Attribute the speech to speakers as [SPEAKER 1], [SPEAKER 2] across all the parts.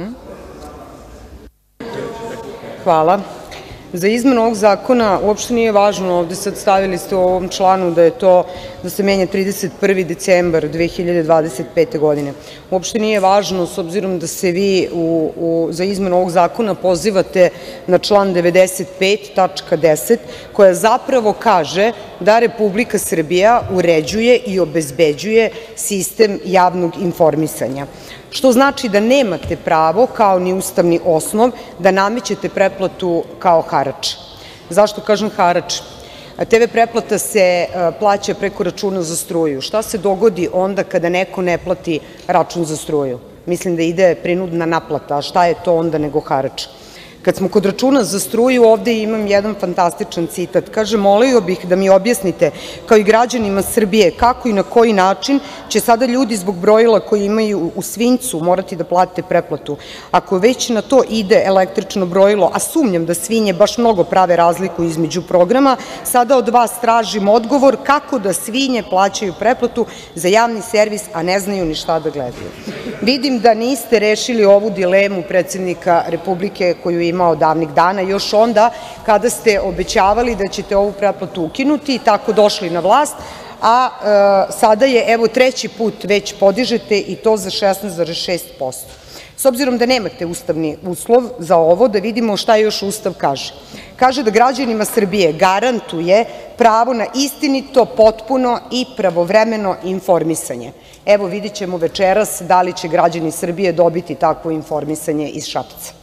[SPEAKER 1] Hvala. Za izmenu ovog zakona uopšte nije važno, ovde sad stavili ste u ovom članu da se menja 31. decembar 2025. godine. Uopšte nije važno, s obzirom da se vi za izmenu ovog zakona pozivate na član 95. tačka 10. koja zapravo kaže da Republika Srbija uređuje i obezbeđuje sistem javnog informisanja. Što znači da nemate pravo, kao ni ustavni osnov, da namećete pretplatu kao harač. Zašto kažem harač? TV pretplata se plaća preko računa za struju. Šta se dogodi onda kada neko ne plati račun za struju? Mislim da ide prinudna naplata, a šta je to onda nego harač? Kad smo kod računa za struju, ovde imam jedan fantastičan citat. Kaže, molio bih da mi objasnite, kao i građanima Srbije, kako i na koji način će sada ljudi zbog brojila koji imaju u Svinjcu morati da plate pretplatu. Ako već na to ide električno brojilo, a sumnjam da svinje baš mnogo prave razliku između programa, sada od vas tražim odgovor kako da svinje plaćaju pretplatu za javni servis, a ne znaju ni šta da gledaju. Vidim da niste rešili ovu dilemu predsednika Republike koju je imao davnih dana, još onda kada ste obećavali da ćete ovu pretplatu ukinuti i tako došli na vlast, a sada je, evo, treći put već podižete i to za 16,6%. S obzirom da nemate ustavni uslov za ovo, da vidimo šta još Ustav kaže. Kaže da građanima Srbije garantuje pravo na istinito, potpuno i pravovremeno informisanje. Evo, vidjet ćemo večeras da li će građani Srbije dobiti takvo informisanje iz Šapca.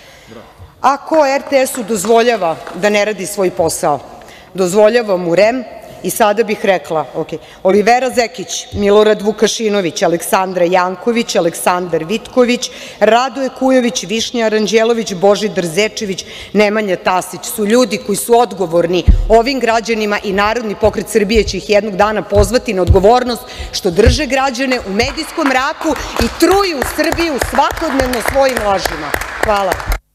[SPEAKER 1] A ko RTS-u dozvoljava da ne radi svoj posao? Dozvoljava mu REM i sada bih rekla, Olivera Zekić, Milorad Vukašinović, Aleksandra Janković, Aleksandar Vitković, Radoje Kujović, Višnja Aranđelović, Božidar Zečević, Nemanja Tasić su ljudi koji su odgovorni ovim građanima i Narodni pokret Srbije će ih jednog dana pozvati na odgovornost što drže građane u medijskom mraku i truju Srbiju svakodnevno svojim lažima. Hvala.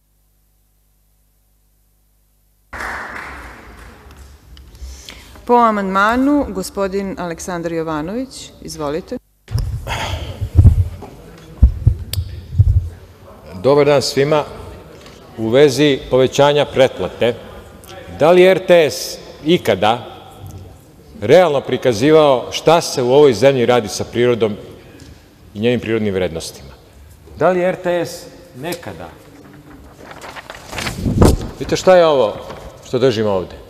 [SPEAKER 2] Po amandmanu, gospodin Aleksandar Jovanović. Izvolite.
[SPEAKER 3] Dobar dan svima. U vezi povećanja pretplate, da li je RTS ikada realno prikazivao šta se u ovoj zemlji radi sa prirodom i njenim prirodnim vrednostima? Da li je RTS nekada... Vidite šta je ovo što držim ovde?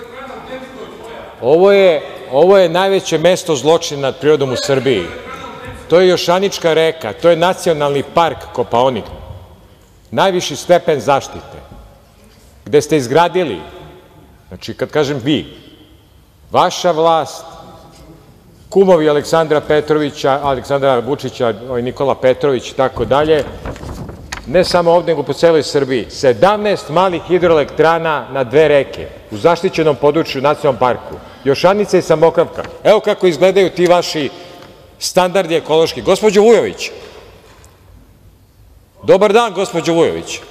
[SPEAKER 3] Ovo je najveće mesto zločina nad prirodom u Srbiji. To je Jošanička reka, to je Nacionalni park Kopaonik, najviši stepen zaštite, gde ste izgradili, znači kad kažem vi, vaša vlast, kumovi Aleksandra Petrovića, Aleksandra Vučića, Nikola Petrović i tako dalje, ne samo ovde, nego po celoj Srbiji, 17 malih hidroelektrana na dve reke u zaštićenom području Nacionalnom parku, Jošanica i Samokavka. Evo kako izgledaju ti vaši standardi ekološki. Gospođo Vujović, dobar dan, gospođo Vujović.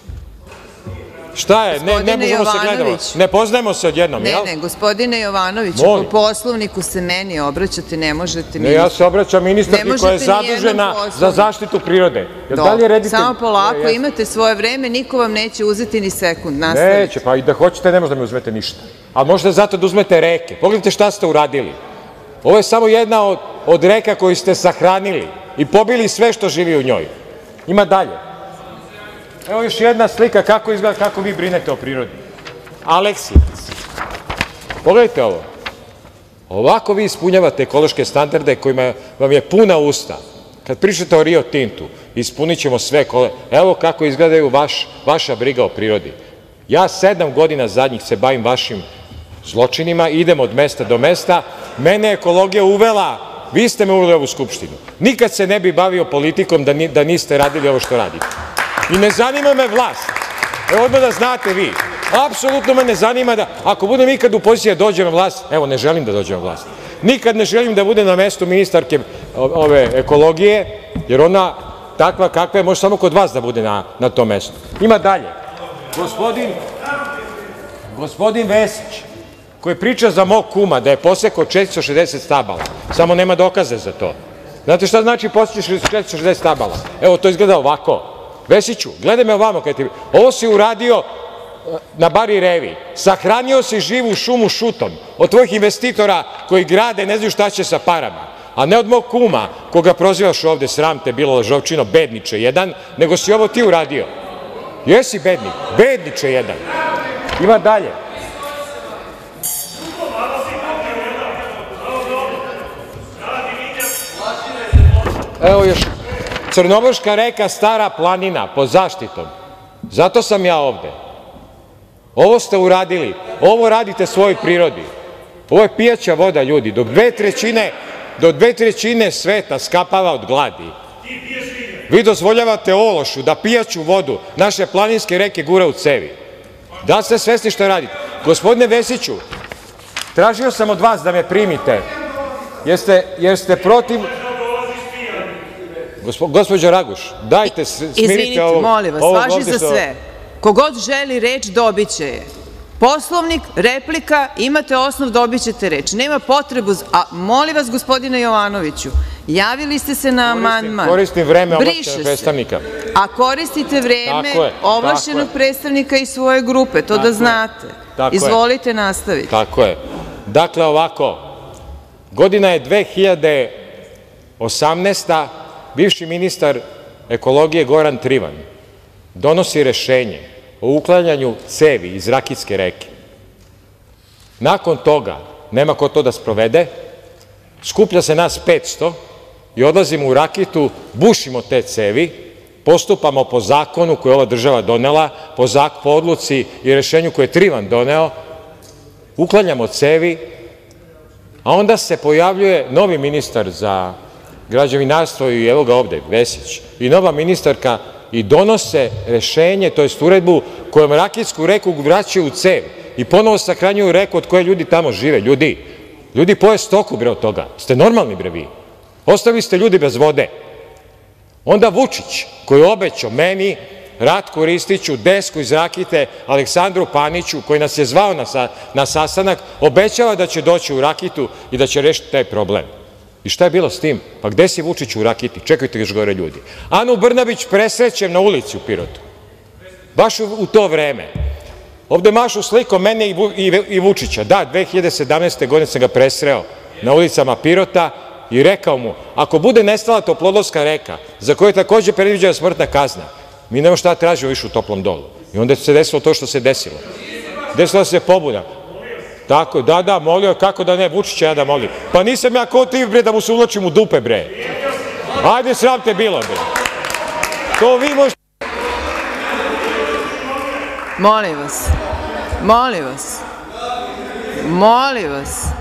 [SPEAKER 3] Šta je, ne možemo se gledamo, ne poznajemo se odjednom, jel?
[SPEAKER 2] Ne, gospodine Jovanoviću, po Poslovniku se meni obraćate, ne možete
[SPEAKER 3] ministru. Ne, ja se obraćam ministarki koja je zadužena za zaštitu prirode.
[SPEAKER 2] Samo polako, imate svoje vreme, niko vam neće uzeti ni sekund, nastavite.
[SPEAKER 3] Neće, pa i da hoćete ne možete da mi uzmete ništa. Ali možete zato da uzmete reke. Pogledajte šta ste uradili. Ovo je samo jedna od reka koju ste sahranili i pobili sve što živi u njoj. Ima dalje. Evo još jedna slika kako izgleda, kako vi brinete o prirodi. Aleksijevac. Pogledajte ovo. Ovako vi ispunjavate ekološke standarde kojima vam je puna usta. Kad pričate o Rio Tintu, ispunit ćemo sve. Evo kako izgledaju vaša briga o prirodi. Ja 7 godina zadnjih se bavim vašim zločinima, idem od mesta do mesta. Mene je ekologija uvela, vi ste me uveli u ovu skupštinu. Nikad se ne bi bavio politikom da niste radili ovo što radite. I ne zanima me vlast. Evo odmah da znate vi. Apsolutno me ne zanima da, ako budem ikad u poziciji da dođem na vlast, evo ne želim da dođem na vlast. Nikad ne želim da budem na mestu ministarke ekologije, jer ona takva kakva je, može samo kod vas da bude na tom mestu. Ima dalje. Gospodin Vesić, koji priča za mog kuma da je posekao 460 stabala, samo nema dokaze za to. Znate šta znači poseći 460 stabala? Evo, to izgleda ovako. Vesiću, gledaj me ovamo, ovo si uradio na Bari Revi, sahranio si živu šumu šutom od tvojih investitora koji grade, ne znaju šta će sa parama, a ne od mog kuma koga prozivaš ovde, sram te bilo lažovčino, bedniče jedan, nego si ovo ti uradio. Jesi bednik, bedniče jedan. Ima dalje. Evo još Crnomorska reka Stara planina pod zaštitom. Zato sam ja ovde. Ovo ste uradili, ovo radite svojoj prirodi. Ovo je pijaća voda, ljudi, dok 2/3 sveta skapava od gladi. Vi dozvoljavate ološu da pijaću vodu naše planinske reke gura u cevi. Da li ste svesni šta radite? Gospodine Vesiću, tražio sam od vas da me primite, jer ste protiv... Gospođo Raguš, dajte smirite ovo.
[SPEAKER 2] Izvinite, molim vas, važi za sve. Kogod želi reč, dobit će je. Poslovnik, replika, imate osnov, dobit ćete reč. Nema potrebu, a molim vas, gospodine Jovanoviću, javili ste se na amandman.
[SPEAKER 3] Koristim vreme ovlašćenog predstavnika.
[SPEAKER 2] A koristite vreme ovlašćenog predstavnika i svoje grupe, to da znate. Izvolite, nastavite.
[SPEAKER 3] Tako je. Dakle, ovako, godina je 2018. Bivši ministar ekologije Goran Trivan donosi rešenje o uklanjanju cevi iz Rakitske reke. Nakon toga, nema ko to da sprovede, skuplja se nas 500 i odlazimo u Rakitu, bušimo te cevi, postupamo po zakonu koji je ova država donela, po odluci i rešenju koje je Trivan doneo, uklanjamo cevi, a onda se pojavljuje novi ministar za građevinarstvo i evo ga ovde, Vesić, i nova ministarka i donose rešenje, to jest uredbu kojom Rakitsku reku vraćaju u cev i ponovo sahranjuju reku od koje ljudi tamo žive. Ljudi poje stoku bre od toga. Ste normalni bre vi? Ostavili ste ljudi bez vode. Onda Vučić koji je obećao meni, Ratku Ristiću, Desku iz Rakite, Aleksandru Paniću koji nas je zvao na sastanak, obećava da će doći u Rakitu i da će rešiti taj problem. I šta je bilo s tim? Pa gde si Vučić u Rakiti? Čekajte još gore ljudi. Anu Brnabić presrećem na ulici u Pirotu. Baš u to vreme. Ovde mašu slikom mene i Vučića. Da, 2017. godine sam ga presreo na ulicama Pirota i rekao mu, ako bude nestala Toplodolska reka, za koju je takođe predviđena smrtna kazna, mi nemamo šta tražimo više u Toplom Dolu. I onda se desilo to što se desilo. Desila se pobuna. Tako, da, molio, kako da ne, Vučića ja da molim. Pa nisam ja ko ti, bre, da mu se uvlačim u dupe, bre. Ajde, sram te bilo, bre. To vi možete...
[SPEAKER 2] Molim vas.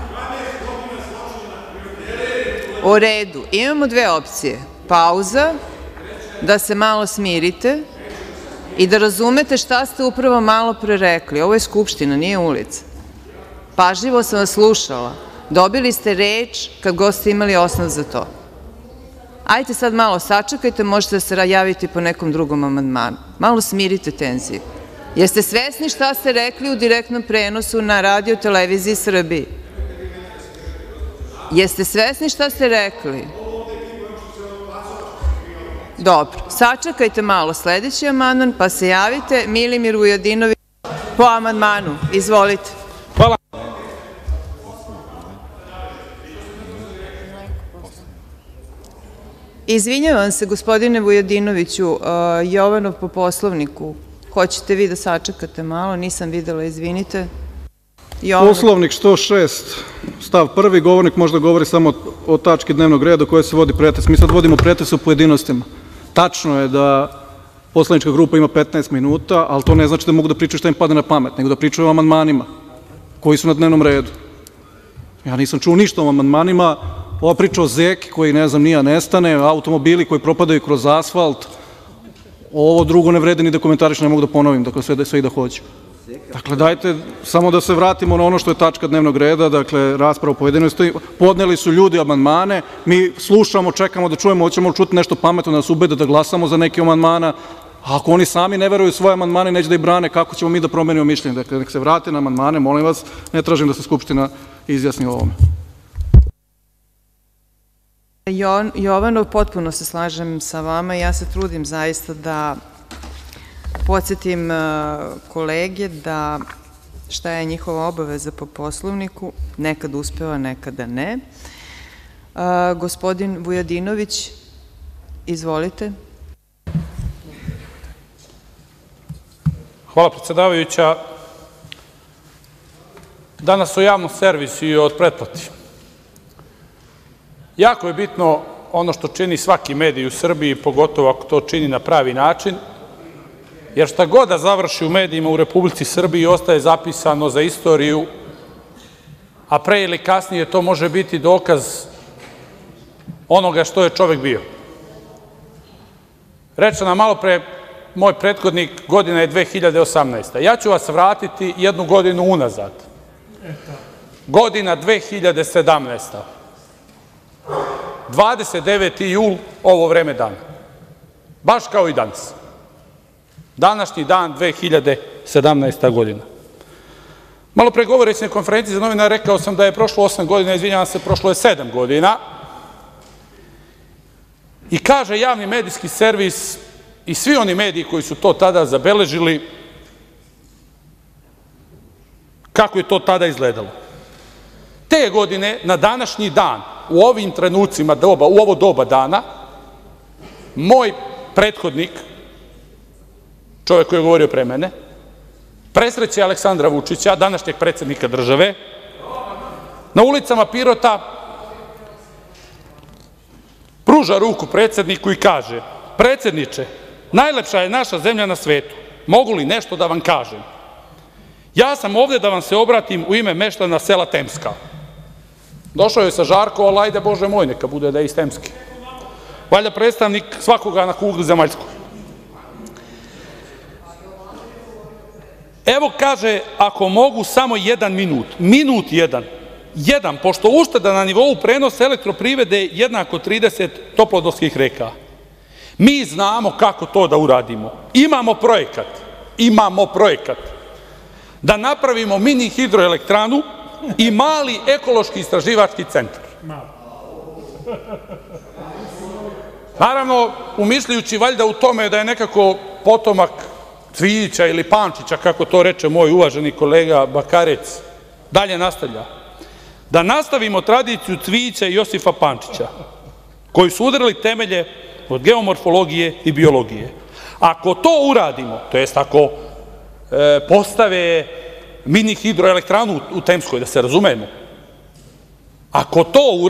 [SPEAKER 2] U redu, imamo dve opcije. Pauza, da se malo smirite i da razumete šta ste upravo malo pre rekli. Ovo je Skupština, nije ulica. Pažljivo sam vas slušala. Dobili ste reč kad god ste imali osnov za to. Ajde sad malo sačekajte, možete da se javite po nekom drugom amandmanu. Malo smirite tenziju. Jeste svesni šta ste rekli u direktnom prenosu na Radio-televiziji Srbiji? Jeste svesni šta ste rekli? Dobro, sačekajte malo sledeći amandman, pa se javite. Milimir Vujadinović po amandmanu. Izvolite.
[SPEAKER 3] Hvala.
[SPEAKER 2] Izvinjavam se, gospodine Vujadinoviću, Jovanov po Poslovniku. Hoćete vi da sačekate malo? Nisam videla, izvinite.
[SPEAKER 4] Poslovnik 106, stav 1. Govornik može da govori samo o tački dnevnog reda o kojoj se vodi pretres. Mi sad vodimo pretres o pojedinostima. Tačno je da poslanička grupa ima 15 minuta, ali to ne znači da mogu da pričaju šta im padne na pamet, nego da pričaju o amandmanima koji su na dnevnom redu. Ja nisam čuo ništa o amandmanima. Ova priča o zeki koji, ne znam, nija nestane, automobili koji propadaju kroz asfalt, ovo drugo ne vrede ni da komentariš, ne mogu da ponovim, dakle sve i da hoću. Dakle, dajte samo da se vratimo na ono što je tačka dnevnog reda, dakle, rasprava o pojedinosti. Podneli su ljudi amandmane, mi slušamo, čekamo da čujemo, hoćemo čuti nešto pametno, da nas ubede da glasamo za neke amandmana, a ako oni sami ne veruju svoje amandmane, neće da ih brane, kako ćemo mi da promenimo mišljenje? Dakle, nek se vrate na amandmane, molim vas, ne tražim da se Skupština izjasni o ovome.
[SPEAKER 2] Jovanov, potpuno se slažem sa vama. Ja se trudim zaista da podsjetim kolege da šta je njihova obaveza po Poslovniku, nekad uspeva, nekada ne. Gospodin Vujadinović, izvolite.
[SPEAKER 5] Hvala, predsedavajuća. Danas o javnom servisu i o pretplati. Jako je bitno ono što čini svaki medij u Srbiji, pogotovo ako to čini na pravi način, jer šta god da završi u medijima u Republici Srbiji ostaje zapisano za istoriju, a pre ili kasnije to može biti dokaz onoga što je čovek bio. Reče nam malo pre moj prethodnik, godina je 2018. Ja ću vas vratiti jednu godinu unazad. Godina 2017. 29. jul, ovo vreme dana. Baš kao i danas. Današnji dan, 2017. godina. Malo pre govoreći na konferenciji za novinare rekao sam da je prošlo 8 godina, izvinjavam se, prošlo je 7 godina. I kaže javni medijski servis i svi oni mediji koji su to tada zabeležili kako je to tada izgledalo. Te godine, na današnji dan, u ovim trenucima, u ovo doba dana, moj prethodnik, čovek koji je govorio pre mene, presreće Aleksandra Vučića, današnjeg predsednika države, na ulicama Pirota pruža ruku predsedniku i kaže: predsedniče, najlepša je naša zemlja na svetu, mogu li nešto da vam kažem? Ja sam ovde da vam se obratim u ime meštana sela Temska. Došao je sa Žarko, ali ajde Bože moj, neka bude da je iz Temske. Valjda predstavnik svakoga na kugli zemaljskoj. Evo, kaže, ako mogu samo 1 minut, minut jedan, pošto ušteda na nivou prenosa elektroprivrede jednako 30 toplodolskih reka. Mi znamo kako to da uradimo. Imamo projekat da napravimo mini hidroelektranu i mali ekološki istraživački centar. Naravno, umišljujući valjda u tome da je nekako potomak Cvijića ili Pančića, kako to reče moj uvaženi kolega Bakarec, dalje nastavlja. Da nastavimo tradiciju Cvijića i Josifa Pančića, koji su udarili temelje od geomorfologije i biologije. Ako to uradimo, to jest ako postave mini hidroelektranu u Temskoj, da se razumemo, ako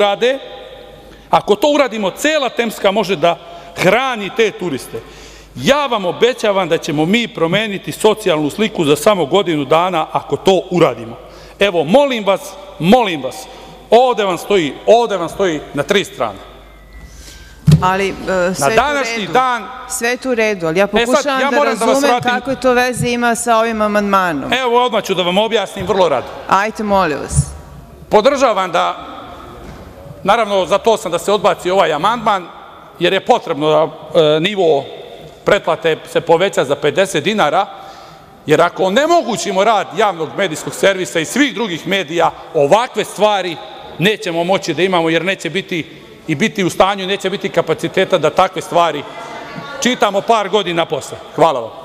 [SPEAKER 5] to uradimo, cela Temska može da hrani te turiste. Ja vam obećavam da ćemo mi promeniti socijalnu sliku za samo godinu dana ako to uradimo. Evo, molim vas, ovde vam stoji na 3 strane.
[SPEAKER 2] Ali sve je tu u redu, ali ja pokušavam da razumem kakve to veze ima sa ovim amandmanom.
[SPEAKER 5] Evo, odmah ću da vam objasnim vrlo rado.
[SPEAKER 2] Ajte, molim vas.
[SPEAKER 5] Podržavam da, naravno za to sam da se odbaci ovaj amandman, jer je potrebno da nivo pretplate se poveća za 50 dinara, jer ako onemogućimo rad javnog medijskog servisa i svih drugih medija, ovakve stvari nećemo moći da imamo, jer neće biti u stanju, neće biti kapaciteta da takve stvari čitamo par godina posle. Hvala vam.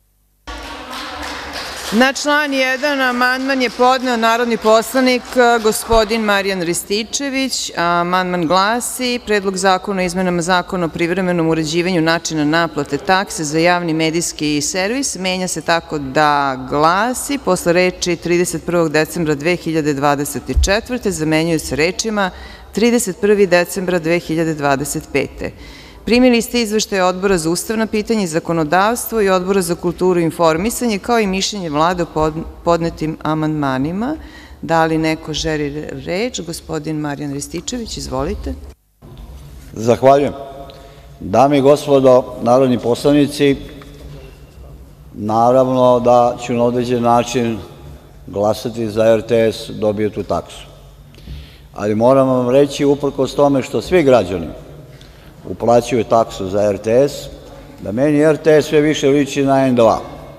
[SPEAKER 2] Na član 1. amandman je podneo narodni poslanik gospodin Marijan Rističević. Amandman glasi: Predlog zakona o izmenama Zakona o privremenom uređivanju načina naplate takse za javni medijski servis menja se tako da glasi: posle reči 31. decembra 2024. zamenjuju se rečima 31. decembra 2025. Primili ste izveštaje Odbora za ustavna pitanja i zakonodavstvo i Odbora za kulturu i informisanje, kao i mišljenje Vlade o podnetim amandmanima. Da li neko želi reč? Gospodin Marijan Rističević, izvolite.
[SPEAKER 6] Zahvaljujem. Dame i gospodo narodni poslanici, naravno da ću na određen način glasati za RTS, dobio tu taksu. Ali moram vam reći, uprkos tome što svi građani uplaćuju taksu za RTS, da meni RTS sve više liči na N2.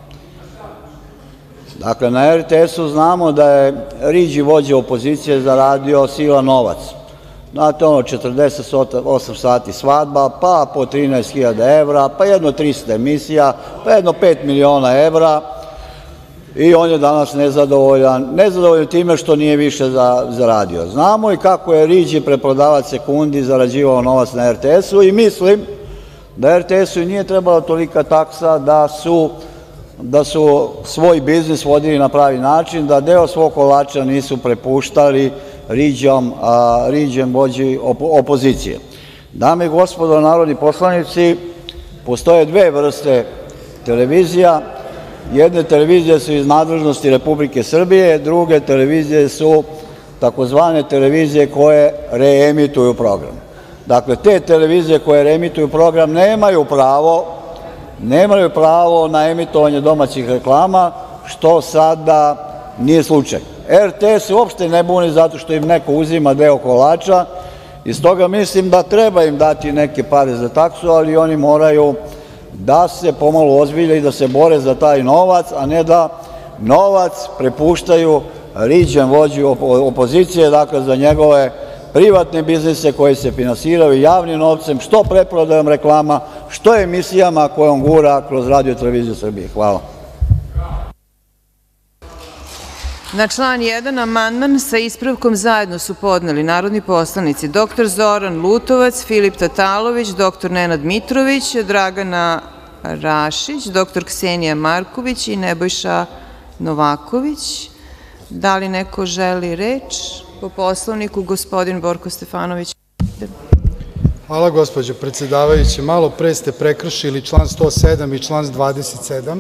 [SPEAKER 6] Dakle, na RTS-u znamo da je Riđi vođa opozicije zaradio silan novac Znate, 48 sati svadba, pa po 13.000 evra, pa jedno 300 emisija, pa jedno 5 miliona evra i on je danas nezadovoljan time što nije više zaradio. Znamo i kako je Riđi, preprodavac sekundi, zarađivao novac na RTS-u i mislim da RTS-u i nije trebala tolika taksa da su svoj biznis vodili na pravi način, da deo svog kolača nisu prepuštali Riđem vođi opozicije. Dame i gospodo narodni poslanici, postoje dve vrste televizija. Jedne televizije su iz nadležnosti Republike Srbije, druge televizije su takozvane televizije koje reemituju program. Dakle, te televizije koje reemituju program nemaju pravo na emitovanje domaćih reklama, što sada nije slučaj. RTS se uopšte ne buni zato što im neko uzima deo kolača i stoga mislim da treba im dati neke pare za taksu, ali oni moraju da se pomalo ozbilje i da se bore za taj novac, a ne da novac prepuštaju Riđem vođi opozicije, dakle za njegove privatne biznise koji se finansiraju javnim novcem, što preprodajom reklama, što emisijama koje on gura kroz Radio-televiziju Srbije. Hvala.
[SPEAKER 2] Na član 1. amandman sa ispravkom zajedno su podneli narodni poslanici dr. Zoran Lutovac, Filip Tatalović, dr. Nenad Mitrović, Dragana Rašić, dr. Ksenija Marković i Nebojša Novaković. Da li neko želi reč? Po Poslovniku, gospodin Borko Stefanović.
[SPEAKER 7] Hvala, gospođo predsedavajuća. Malo pre ste prekršili član 107 i član 27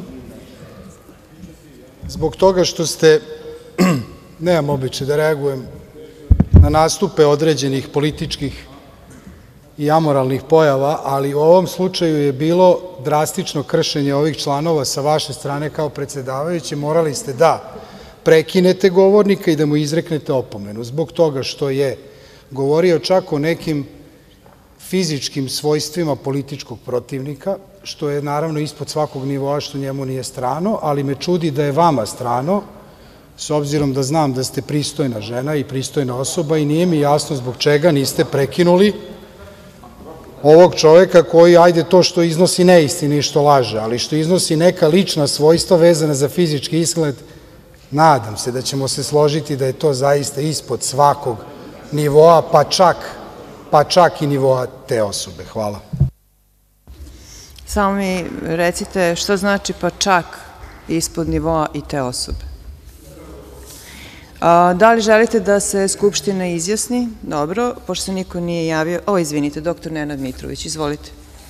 [SPEAKER 7] zbog toga što ste, nemam običaj da reagujem na nastupe određenih političkih i amoralnih pojava, ali u ovom slučaju je bilo drastično kršenje ovih članova sa vaše strane kao predsedavajući. Morali ste da prekinete govornika i da mu izreknete opomenu zbog toga što je govorio čak o nekim fizičkim svojstvima političkog protivnika, što je naravno ispod svakog nivoa, što njemu nije strano, ali me čudi da je vama strano, s obzirom da znam da ste pristojna žena i pristojna osoba i nije mi jasno zbog čega niste prekinuli ovog čoveka koji, ajde to što iznosi neistine i što laže, ali što iznosi neka lična svojstva vezana za fizički izgled. Nadam se da ćemo se složiti da je to zaista ispod svakog nivoa, pa čak i nivoa te osobe. Hvala.
[SPEAKER 2] Samo mi recite što znači pa čak ispod nivoa i te osobe. Da li želite da se Skupština izjasni? Dobro, pošto se niko nije javio. Izvinite, dr. Nenad Mitrović, izvolite.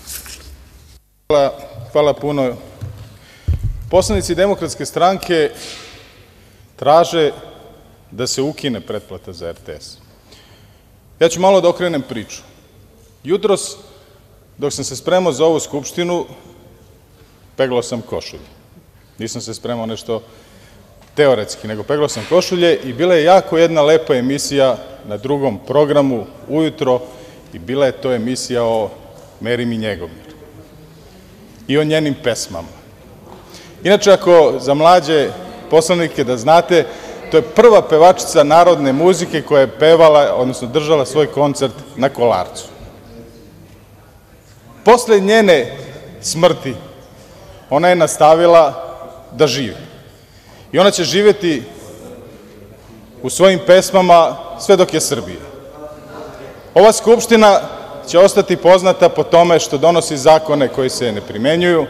[SPEAKER 8] Hvala puno. Poslanici Demokratske stranke traže da se ukine pretplata za RTS. Ja ću malo da okrenem priču. Jutros, dok sam se spremao za ovu Skupštinu, peglao sam košulje. Nisam se spremao nešto teoretski, nego peglao sam košulje i bila je jako jedna lepa emisija na drugom programu ujutro i bila je to emisija o Meri mi Njegovnjar i o njenim pesmama. Inače, ako za mlađe poslanike da znate, to je prva pevačica narodne muzike koja je pevala, odnosno držala svoj koncert na Kolarcu. Posle njene smrti ona je nastavila da živi. I ona će živeti u svojim pesmama sve dok je Srbije. Ova Skupština će ostati poznata po tome što donosi zakone koji se ne primenjuju,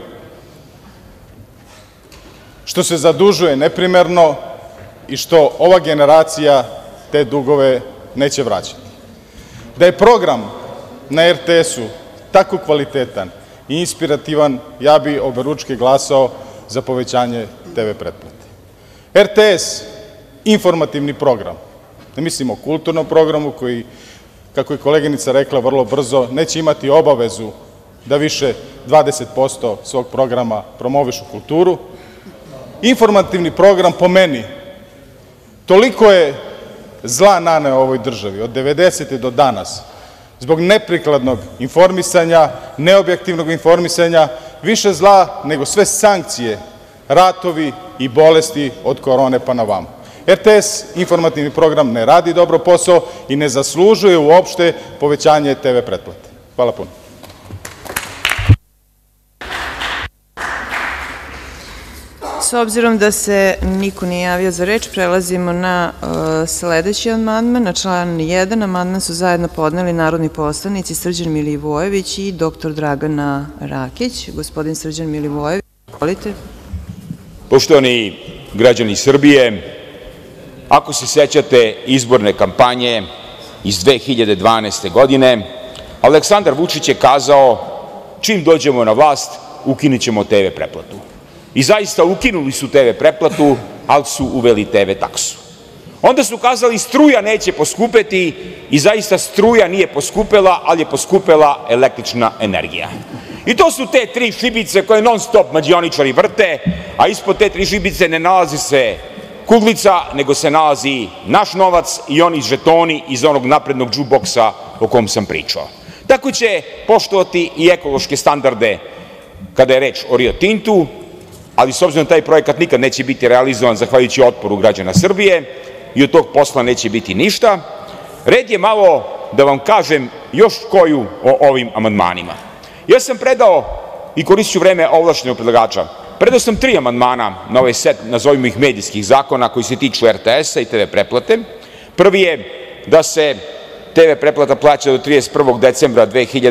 [SPEAKER 8] što se zadužuje neprimerno i što ova generacija te dugove neće vraćati. Da je program na RTS-u tako kvalitetan i inspirativan, ja bi oberučke glasao za povećanje TV pretplate. RTS, informativni program, ne mislim o kulturnom programu koji, kako je koleginica rekla, vrlo brzo neće imati obavezu da više 20% svog programa promovišu kulturu. Informativni program, po meni, toliko je zla naneo ovoj državi od 90. do danas, zbog neprikladnog informisanja, neobjektivnog informisanja, više zla nego sve sankcije, ratovi i bolesti od korone pa na vamo. RTS, informativni program, ne radi dobro posao i ne zaslužuje uopšte povećanje TV pretplate. Hvala puno.
[SPEAKER 2] S obzirom da se niko nije javio za reč, prelazimo na sledeći amandman. Na član 1 amandman su zajedno podneli narodni poslanici Srđan Milivojević i dr. Dragana Rakić. Gospodin Srđan Milivojević, izvolite.
[SPEAKER 9] Poštovani građani Srbije, ako se sećate izborne kampanje iz 2012. godine, Aleksandar Vučić je kazao čim dođemo na vlast ukinućemo TV pretplatu. I zaista ukinuli su TV pretplatu, ali su uveli TV taksu. Onda su kazali struja neće poskupeti i zaista struja nije poskupela, ali je poskupela električna energija. I to su te tri šibice koje non stop mađioničari vrte, a ispod te tri šibice ne nalazi se kuglica, nego se nalazi naš novac i oni žetoni iz onog naprednog džuboksa o kom sam pričao. Tako će poštovati i ekološke standarde kada je reč o Rio Tintu, ali s obzirom da taj projekat nikad neće biti realizovan zahvaljujući otporu građana Srbije i od tog posla neće biti ništa, red je malo da vam kažem još koju o ovim amandmanima. Ja sam predao, i koristit ću vreme ovlašćenog predlagača, predao sam 3 amandmana na ovaj set, nazovimo ih medijskih zakona koji se tiču RTS-a i TV pretplate. Prvi je da se TV pretplata plaća do 1. decembra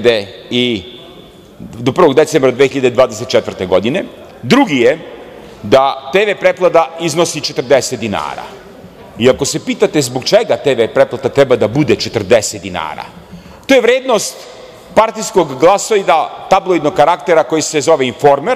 [SPEAKER 9] 2024. godine. Drugi je da TV pretplata iznosi 40 dinara. I ako se pitate zbog čega TV pretplata treba da bude 40 dinara, to je vrednost partijskog glasoida tabloidnog karaktera koji se zove Informer,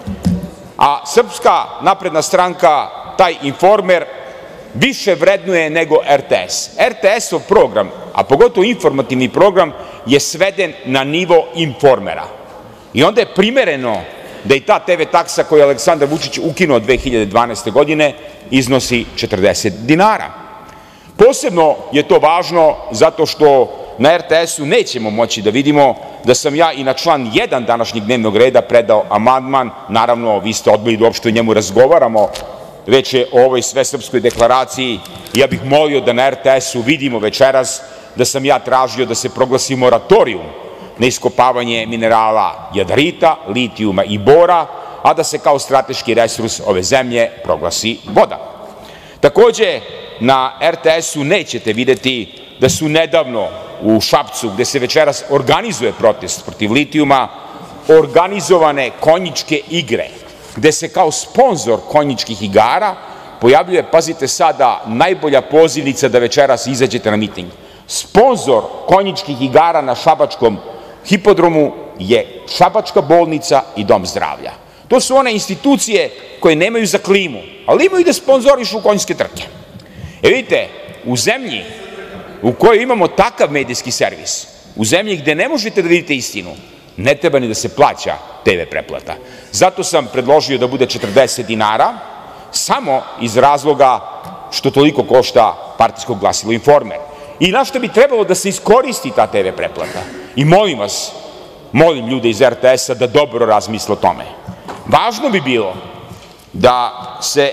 [SPEAKER 9] a Srpska napredna stranka taj Informer više vrednuje nego RTS. RTS-ov program, a pogotovo informativni program, je sveden na nivo Informera. I onda je primereno da i ta TV taksa koju je Aleksandar Vučić ukinuo 2012. godine iznosi 40 dinara. Posebno je to važno zato što na RTS-u nećemo moći da vidimo da sam ja i na član 1 današnjeg dnevnog reda predao amandman. Naravno, vi ste odbili da uopšte o njemu razgovaramo, reč je o ovoj svesrpskoj deklaraciji. Ja bih molio da na RTS-u vidimo večeras da sam ja tražio da se proglasi moratorijum na iskopavanje minerala jadarita, litijuma i bora, a da se kao strateški resurs ove zemlje proglasi voda. Takođe, na RTS-u nećete videti da su nedavno u Šapcu, gde se večeras organizuje protest protiv litijuma, organizovane konjičke igre, gde se kao sponzor konjičkih igara pojavljuje, pazite sada, najbolja pozivnica da večeras izađete na miting. Sponzor konjičkih igara na šabačkom hipodromu je Šabačka bolnica i Dom zdravlja. To su one institucije koje nemaju za klimu, ali imaju da sponzorišu konjske trke. Vidite, u zemlji u kojoj imamo takav medijski servis, u zemlji gde ne možete da vidite istinu, ne treba ni da se plaća TV pretplata. Zato sam predložio da bude 40 dinara, samo iz razloga što toliko košta partijsko glasilo Informer. I na što bi trebalo da se iskoristi ta TV pretplata. I molim vas, molim ljude iz RTS-a da dobro razmisle o tome. Važno bi bilo da se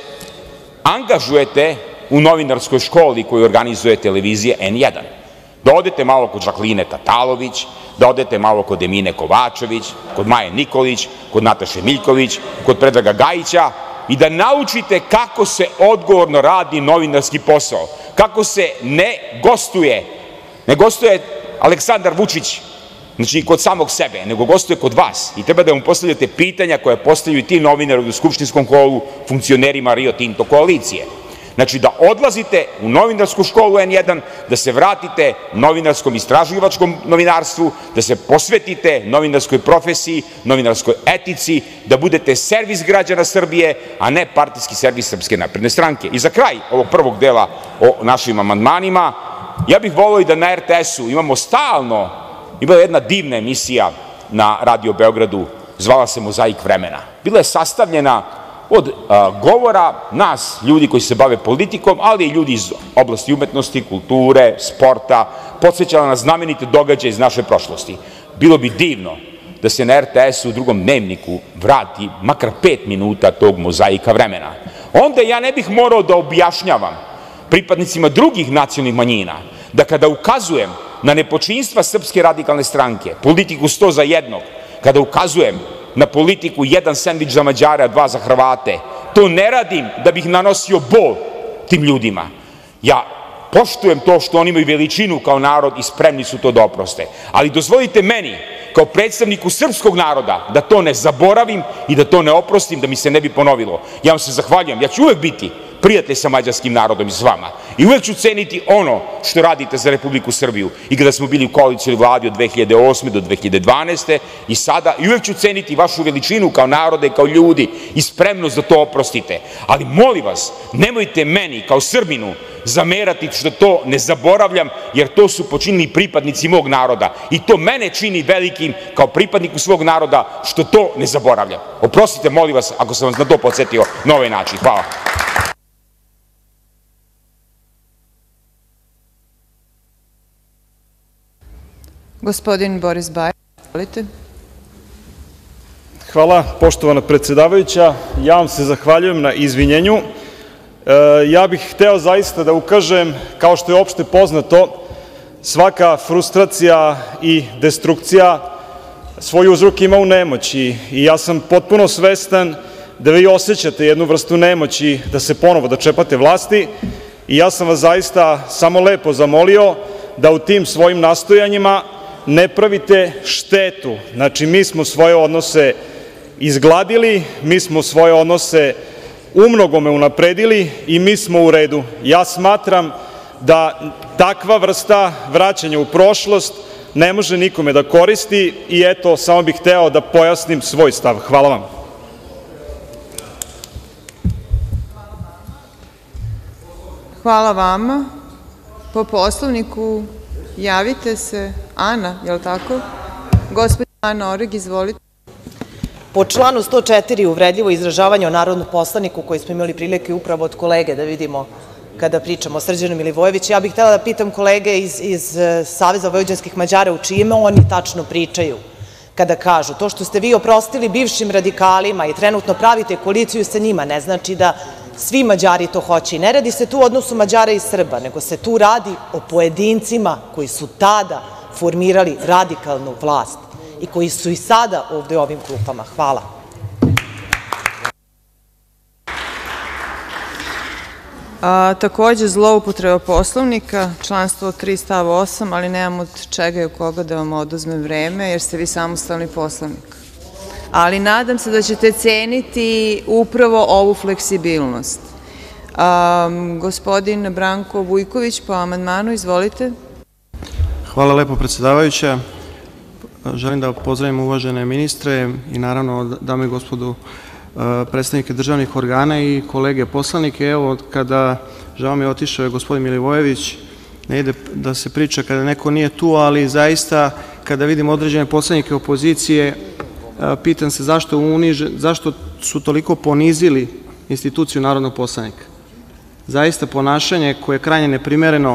[SPEAKER 9] angažujete u novinarskoj školi koju organizuje televizija N1. Da odete malo kod Žakline Tatalović, da odete malo kod Emine Kovačević, kod Maje Nikolić, kod Nataše Miljković, kod Predraga Gajića i da naučite kako se odgovorno radi novinarski posao, kako se ne gostuje Aleksandar Vučić, znači kod samog sebe, nego gostuje kod vas i treba da mu postavljate pitanja koja postavljaju ti novinari u skupštinskom holu funkcionerima Rio Tinto koalicije. Znači da odlazite u novinarsku školu N1, da se vratite novinarskom istraživačkom novinarstvu, da se posvetite novinarskoj profesiji, novinarskoj etici, da budete servis građana Srbije, a ne partijski servis Srpske napredne stranke. I za kraj ovog prvog dela o našim amandmanima, ja bih voleo i da na RTS-u imamo stalno, ima jedna divna emisija na Radio Beogradu, zvala se Mozaik vremena. Bila je sastavljena od govora nas, ljudi koji se bave politikom, ali i ljudi iz oblasti umetnosti, kulture, sporta, podsjećala na znamenite događaje iz naše prošlosti. Bilo bi divno da se na RTS-u u drugom dnevniku vrati makar 5 minuta tog Mozaika vremena. Onda ja ne bih morao da objašnjavam pripadnicima drugih nacionalnih manjina, da kada ukazujem na nepočinstva Srpske radikalne stranke, politiku 100 za jednog, kada ukazujem na politiku 1 sendvič za Mađare, a 2 za Hrvate, to ne radim da bih nanosio bol tim ljudima. Ja poštujem to što oni imaju veličinu kao narod i spremni su to da oproste. Ali dozvolite meni, kao predstavniku srpskog naroda, da to ne zaboravim i da to ne oprostim, da mi se ne bi ponovilo. Ja vam se zahvaljujem. Ja ću uvek biti prijatelj sa mađarskim narodom i s vama. I uvek ću ceniti ono što radite za Republiku Srbiju. I kada smo bili u koalicijnoj vladi od 2008. do 2012. i sada, i uvek ću ceniti vašu veličinu kao narode, kao ljudi i spremnost da to oprostite. Ali molim vas, nemojte meni kao Srbinu zamerati što to ne zaboravljam, jer to su počinili pripadnici mog naroda. I to mene čini velikim kao pripadniku svog naroda što to ne zaboravljam. Oprostite, molim vas, ako sam vas na to podsetio na ovaj način. Hvala.
[SPEAKER 2] Gospodin Boris Bajić, izvolite.
[SPEAKER 10] Hvala, poštovana predsedavajuća. Ja vam se zahvaljujem na izvinjenju. Ja bih hteo zaista da ukažem, kao što je opšte poznato, svaka frustracija i destrukcija svoj uzrok ima u nemoći i ja sam potpuno svestan da vi osjećate jednu vrstu nemoći da se ponovo dočepate vlasti i ja sam vas zaista samo lepo zamolio da u tim svojim nastojanjima ne pravite štetu. Znači, mi smo svoje odnose izgladili, mi smo svoje odnose umnogome unapredili i mi smo u redu. Ja smatram da takva vrsta vraćanja u prošlost ne može nikome da koristi i eto, samo bih hteo da pojasnim svoj stav. Hvala vam.
[SPEAKER 2] Hvala vama. Po Poslovniku javite se. Ana, je li tako? Gospođa Ana Oreg, izvolite.
[SPEAKER 11] Po članu 104 uvredljivo izražavanje o narodnom poslaniku koji smo imali prilike upravo od kolege da vidimo kada pričamo o Srđanu Milivojeviću. Ja bih htela da pitam kolege iz Saveza vojvođanskih Mađara u čije ime oni tačno pričaju kada kažu to što ste vi oprostili bivšim radikalima i trenutno pravite koaliciju sa njima ne znači da svi Mađari to hoće. I ne radi se tu o odnosu Mađara i Srba, nego se tu radi o pojedincima koji su tada formirali radikalnu vlast i koji su i sada ovde u ovim klupama. Hvala.
[SPEAKER 2] Takođe, zloupotreba Poslovnika, član 103 stav 8, ali nemam od čega i od koga da vam oduzmem vreme, jer ste vi samostalni poslanik. Ali nadam se da ćete ceniti upravo ovu fleksibilnost. Gospodin Branko Vujković, po amandmanu, izvolite.
[SPEAKER 12] Hvala lepo, predsedavajuća. Želim da pozdravim uvažene ministre i naravno dame i gospodu predstavnike državnih organa i kolege poslanike. Evo, kada žao mi je otišao je gospodin Milivojević, ne ide da se priča kada neko nije tu, ali zaista kada vidim određene poslanike opozicije, pitam se zašto su toliko ponizili instituciju narodnog poslanika. Zaista ponašanje koje je krajnje neprimereno.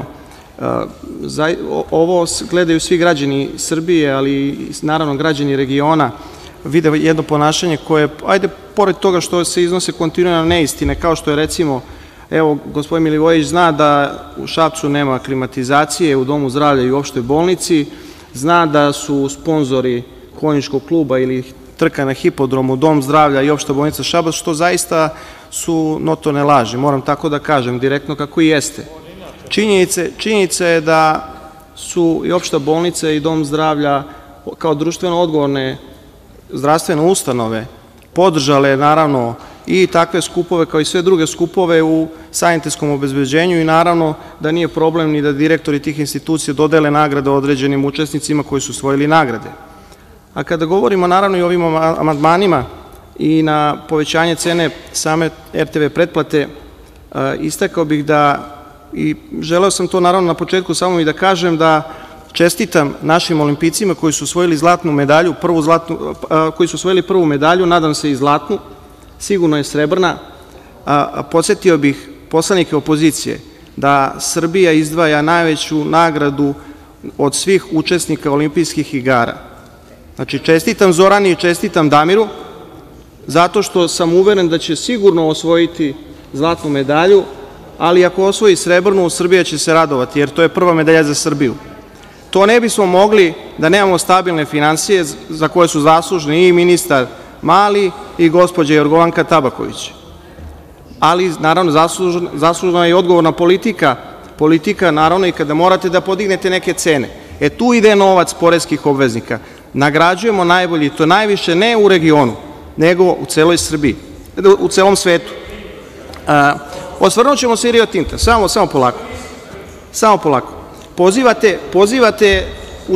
[SPEAKER 12] Ovo gledaju svi građani Srbije, ali i naravno građani regiona, vide jedno ponašanje koje, ajde, pored toga što se iznose kontinuirano neistine, kao što je recimo, evo, gospodin Milivojević zna da u Šapcu nema klimatizacije, u domu zdravlja i u opštoj bolnici, zna da su sponzori konjičkog kluba ili trka na hipodromu, dom zdravlja i opšta bolnica Šabac, što zaista su notorne laži, moram tako da kažem, direktno kako i jeste. Činjenica je da su i opšta bolnica i dom zdravlja kao društveno odgovorne zdravstvene ustanove podržale naravno i takve skupove kao i sve druge skupove u sanitetskom obezbeđenju i naravno da nije problem ni da direktori tih institucija dodele nagrade određenim učesnicima koji su osvojili nagrade. A kada govorimo naravno i o ovim amandmanima i na povećanje cene same RTV pretplate, istakao bih da, i želeo sam to naravno na početku samo i da kažem, da čestitam našim olimpijcima koji su osvojili zlatnu medalju, koji su osvojili prvu medalju, nadam se i zlatnu, sigurno je srebrna. Podsetio bih poslanike opozicije da Srbija izdvaja najveću nagradu od svih učesnika olimpijskih igara. Znači, čestitam Zorani i čestitam Damiru, zato što sam uveren da će sigurno osvojiti zlatnu medalju ali ako osvoji srebrnu, Srbija će se radovati, jer to je prva medalja za Srbiju. To ne bismo mogli da nemamo stabilne finansije za koje su zaslužni i ministar Mali i gospođa Jorgovanka Tabaković. Ali, naravno, zaslužna je i odgovorna politika, naravno, i kada morate da podignete neke cene. Tu ide novac poreskih obveznika. Nagrađujemo najbolji, to najviše ne u regionu, nego u celoj Srbiji, u celom svetu. Osvrnut ćemo se i Rio Tinta, samo polako. Pozivate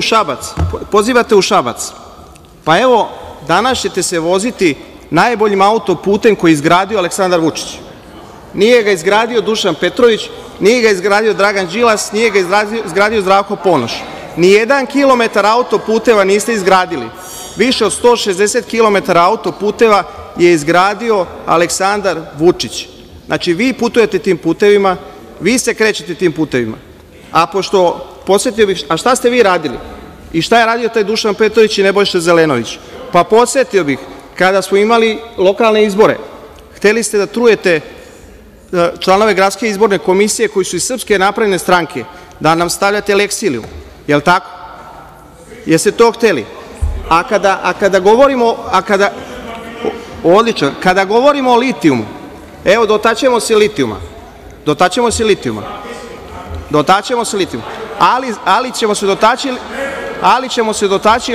[SPEAKER 12] u Šabac, pa evo, danas ćete se voziti najboljim autoputem koji je izgradio Aleksandar Vučić. Nije ga izgradio Dušan Petrović, nije ga izgradio Dragan Đilas, nije ga izgradio Zdravko Ponoš. Nijedan kilometar autoputeva niste izgradili. Više od 160 kilometara autoputeva je izgradio Aleksandar Vučić. Znači, vi putujete tim putevima, vi se krećete tim putevima. A pošto, podsjetio bih, a šta ste vi radili? I šta je radio taj Dušan Petrović i Nebojša Zelenović? Pa podsjetio bih, kada smo imali lokalne izbore, hteli ste da trujete članove Gradske izborne komisije koji su iz Srpske napredne stranke, da nam stavljate leksiliju, je li tako? Jeste to hteli? Kada govorimo o litijumu, evo, dotaćemo se litijuma, ali ćemo se dotaći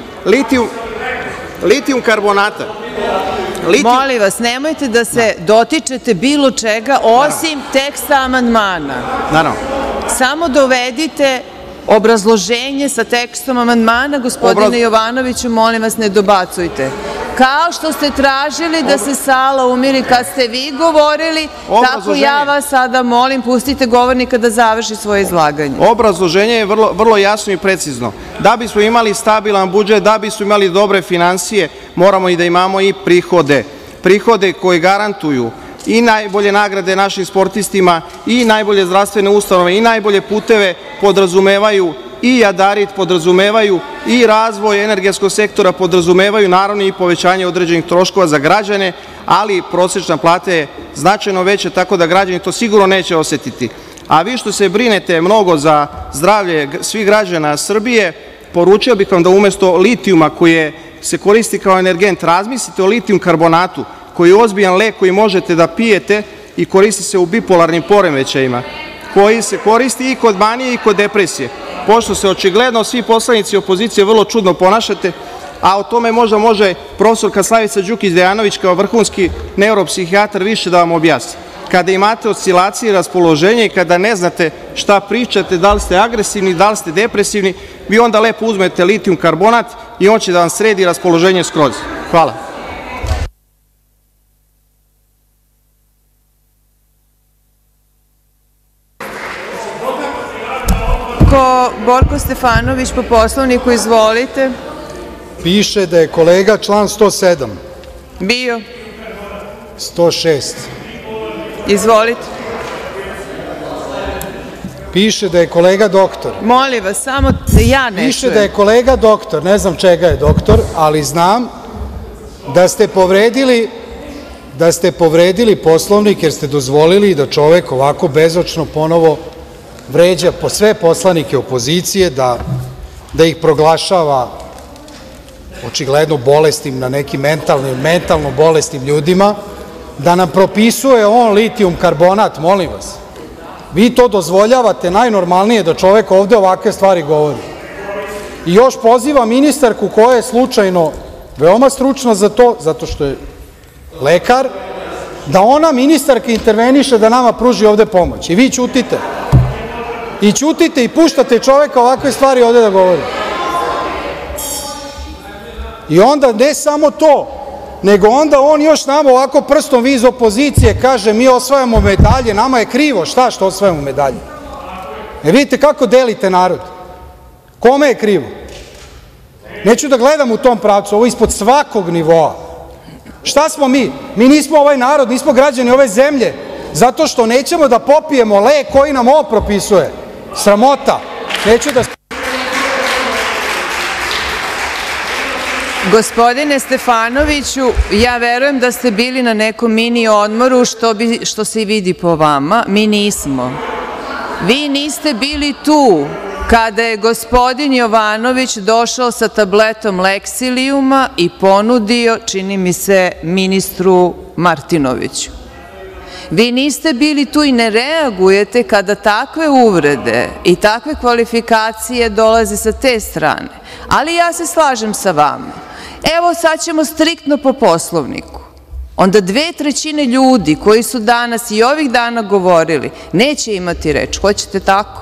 [SPEAKER 12] litijum karbonata.
[SPEAKER 2] Molim vas, nemojte da se dotičete bilo čega osim teksta amandmana.
[SPEAKER 12] Naravno.
[SPEAKER 2] Samo dovedite obrazloženje sa tekstom amandmana. Gospodine Jovanoviću, molim vas, ne dobacujte. Kao što ste tražili da se sala umiri kad ste vi govorili, tako ja vas sada molim, pustite govornika da završi svoje izlaganje.
[SPEAKER 12] Obrazloženje je vrlo jasno i precizno. Da bismo imali stabilan budžet, da bismo imali dobre finansije, moramo i da imamo i prihode. Prihode koji garantuju i najbolje nagrade našim sportistima, i najbolje zdravstvene ustanove, i najbolje puteve, podrazumevaju i jadarit, podrazumevaju i razvoj energetskog sektora, podrazumevaju naravno i povećanje određenih troškova za građane, ali prosečna plata je značajno veća, tako da građani to sigurno neće osetiti. A vi što se brinete mnogo za zdravlje svih građana Srbije, poručio bih vam da umesto litijuma koji se koristi kao energent, razmislite o litijum karbonatu, koji je ozbiljan lek koji možete da pijete i koristi se u bipolarnim poremećajima, koji se koristi i kod manije i kod depresije. Pošto se očigledno svi poslanici opozicije vrlo čudno ponašate, a o tome možda može profesorka Slavica Đukić Dejanović kao vrhunski neuropsihijatar više da vam objasni. Kada imate oscilacije raspoloženja i kada ne znate šta pričate, da li ste agresivni, da li ste depresivni, vi onda lepo uzmete litijum karbonat i on će da vam sredi raspoloženje skroz. Hvala.
[SPEAKER 2] Borko Stefanović, po Poslovniku, izvolite.
[SPEAKER 7] Piše da je kolega član 107.
[SPEAKER 2] Bio.
[SPEAKER 7] 106.
[SPEAKER 2] Izvolite.
[SPEAKER 7] Piše da je kolega doktor.
[SPEAKER 2] Molim vas, samo ja ne čujem.
[SPEAKER 7] Piše da je kolega doktor, ne znam čega je doktor, ali znam da ste povredili Poslovnik jer ste dozvolili da čovek ovako bezočno ponovo vređa po sve poslanike opozicije, da ih proglašava očigledno bolestim, na nekim mentalno bolestim ljudima, da nam propisuje on litijum karbonat, molim vas. Vi to dozvoljavate, najnormalnije da čovek ovde ovakve stvari govori. I još poziva ministarku koja je slučajno veoma stručna za to, zato što je lekar, da ona ministarka interveniše da nama pruži ovde pomoć. I vi ćutite. I ćutite i puštate čoveka ovakve stvari ovde da govori. I onda ne samo to, nego onda on još nama ovako prstom vi iz opozicije kaže mi osvajamo medalje, nama je krivo, šta što osvajamo medalje? Vidite kako delite narod. Kome je krivo? Neću da gledam u tom pravcu, ovo je ispod svakog nivoa. Šta smo mi? Mi nismo ovaj narod, nismo građani ove zemlje, zato što nećemo da popijemo lek koji nam ovo propisuje. Sramota. Neću da...
[SPEAKER 2] Gospodine Stefanoviću, ja verujem da ste bili na nekom mini odmoru, što se i vidi po vama. Mi nismo. Vi niste bili tu kada je gospodin Jovanović došao sa tabletom Leksilijuma i ponudio, čini mi se, ministru Martinoviću. Vi niste bili tu i ne reagujete kada takve uvrede i takve kvalifikacije dolaze sa te strane. Ali ja se slažem sa vama. Evo sad ćemo striktno po Poslovniku. Onda 2/3 ljudi koji su danas i ovih dana govorili neće imati reč. Hoćete tako?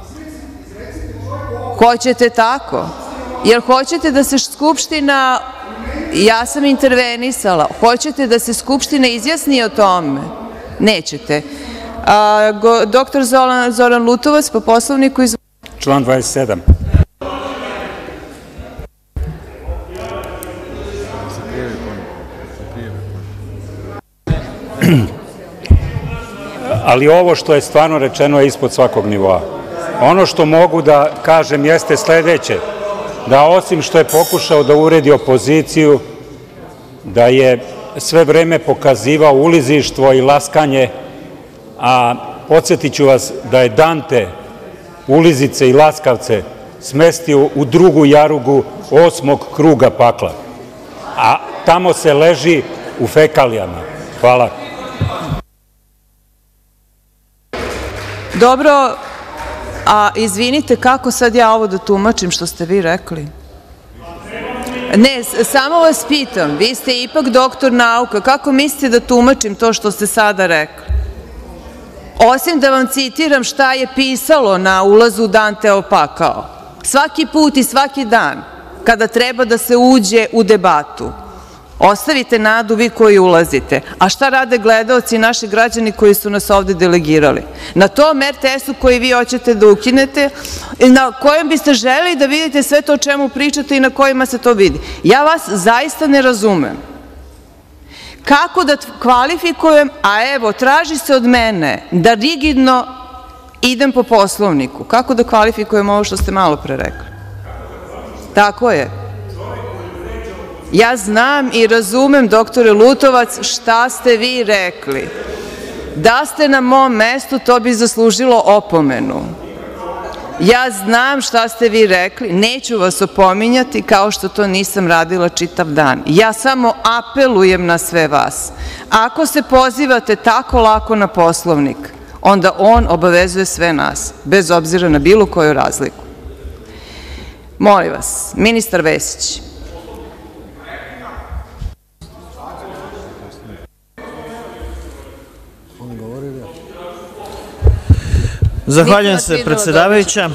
[SPEAKER 2] Hoćete tako? Jer hoćete da se Skupština, ja sam intervenisala, hoćete da se Skupština izjasni o tome? Nećete. Doktor Zoran Lutovac, po Poslovniku.
[SPEAKER 13] Član 27. Ali ovo što je stvarno rečeno je ispod svakog nivoa. Ono što mogu da kažem jeste sledeće, da osim što je pokušao da uredi opoziciju, da je sve vreme pokazivao ulizištvo i laskanje, a podsjetiću vas da je Dante ulizice i laskavce smestio u drugu jarugu 8. kruga pakla, a tamo se leži u fekalijama. Hvala.
[SPEAKER 2] Dobro, a izvinite, kako sad ja ovo da tumačim što ste vi rekli? Ne, samo vas pitam, vi ste ipak doktor nauka, kako mislite da tumačim to što ste sada rekli? Osim da vam citiram šta je pisalo na ulazu u Danteov pakao. Svaki put i svaki dan, kada treba da se uđe u debatu, ostavite nadu vi koji ulazite. A šta rade gledaoci i naši građani koji su nas ovde delegirali? Na tom RTS-u koji vi hoćete da ukinete, na kojem biste želeli da vidite sve to o čemu pričate i na kojima se to vidi. Ja vas zaista ne razumem. Kako da kvalifikujem, a evo, traži se od mene da rigidno idem po Poslovniku. Kako da kvalifikujem ovo što ste malo pre rekli? Tako je. Ja znam i razumem, doktore Lutovac, šta ste vi rekli. Da ste na mom mestu, to bi zaslužilo opomenu. Ja znam šta ste vi rekli, neću vas opominjati kao što to nisam radila čitav dan. Ja samo apelujem na sve vas. Ako se pozivate tako lako na Poslovnik, onda on obavezuje sve nas, bez obzira na bilo koju razliku. Molim vas, ministar Vesić.
[SPEAKER 12] Zahvaljujem se, predsedavajuća.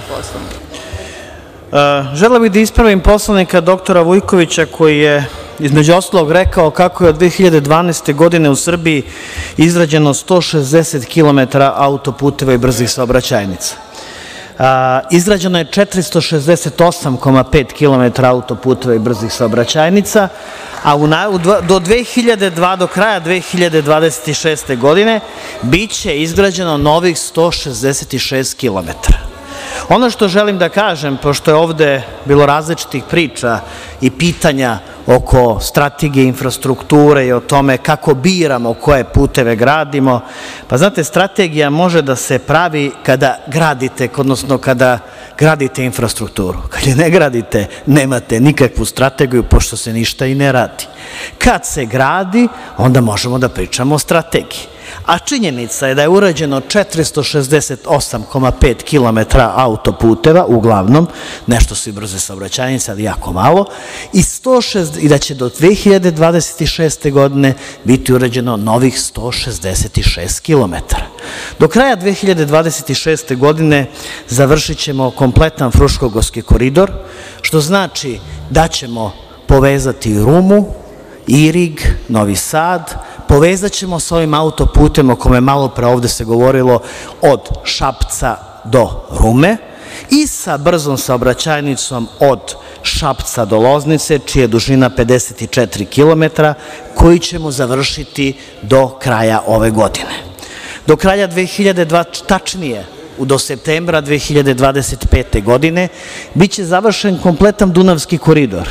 [SPEAKER 12] Želeo bih da ispravim poslanika doktora Vujkovića koji je između ostalog rekao kako je od 2012. godine u Srbiji izrađeno 160 km autoputeva i brzih saobraćajnica. Izgrađeno je 468,5 km autoputeva i brzih saobraćajnica, a do kraja 2026. godine biće izgrađeno novih 166 km. Ono što želim da kažem, pošto je ovde bilo različitih priča i pitanja oko strategije infrastrukture i o tome kako biramo koje puteve gradimo, pa znate, strategija može da se pravi kada gradite, odnosno kada gradite infrastrukturu. Kad je ne gradite, nemate nikakvu strategiju, pošto se ništa i ne radi. Kad se gradi, onda možemo da pričamo o strategiji. A činjenica je da je urađeno 468,5 km autoputeva, uglavnom, nešto su i brze saobraćajnice, ali jako malo, i da će do 2026. godine biti urađeno novih 166 km. Do kraja 2026. godine završit ćemo kompletan Fruškogorski koridor, što znači da ćemo povezati Rumu, Irig, Novi Sad, povezat ćemo sa ovim autoputem o kome malo pre ovde se govorilo od Šapca do Rume i sa brzom saobraćajnicom od Šapca do Loznice, čija je dužina 54 km, koji ćemo završiti do kraja ove godine. Do kraja tačnije, do septembra 2025. godine, biće završen kompletan Dunavski koridor,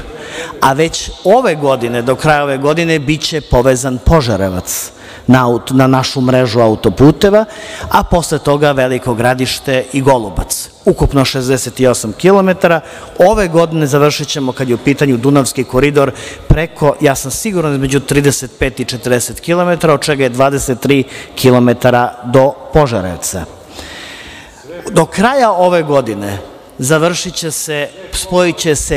[SPEAKER 14] a već ove godine, do kraja ove godine, biće povezan Požarevac na našu mrežu autoputeva, a posle toga Veliko Gradište i Golubac. Ukupno 68 kilometara. Ove godine završit ćemo, kad je u pitanju Dunavski koridor, preko, ja sam siguran, između 35 i 40 kilometara, od čega je 23 kilometara do Požarevca. Do kraja ove godine završit će se, spojit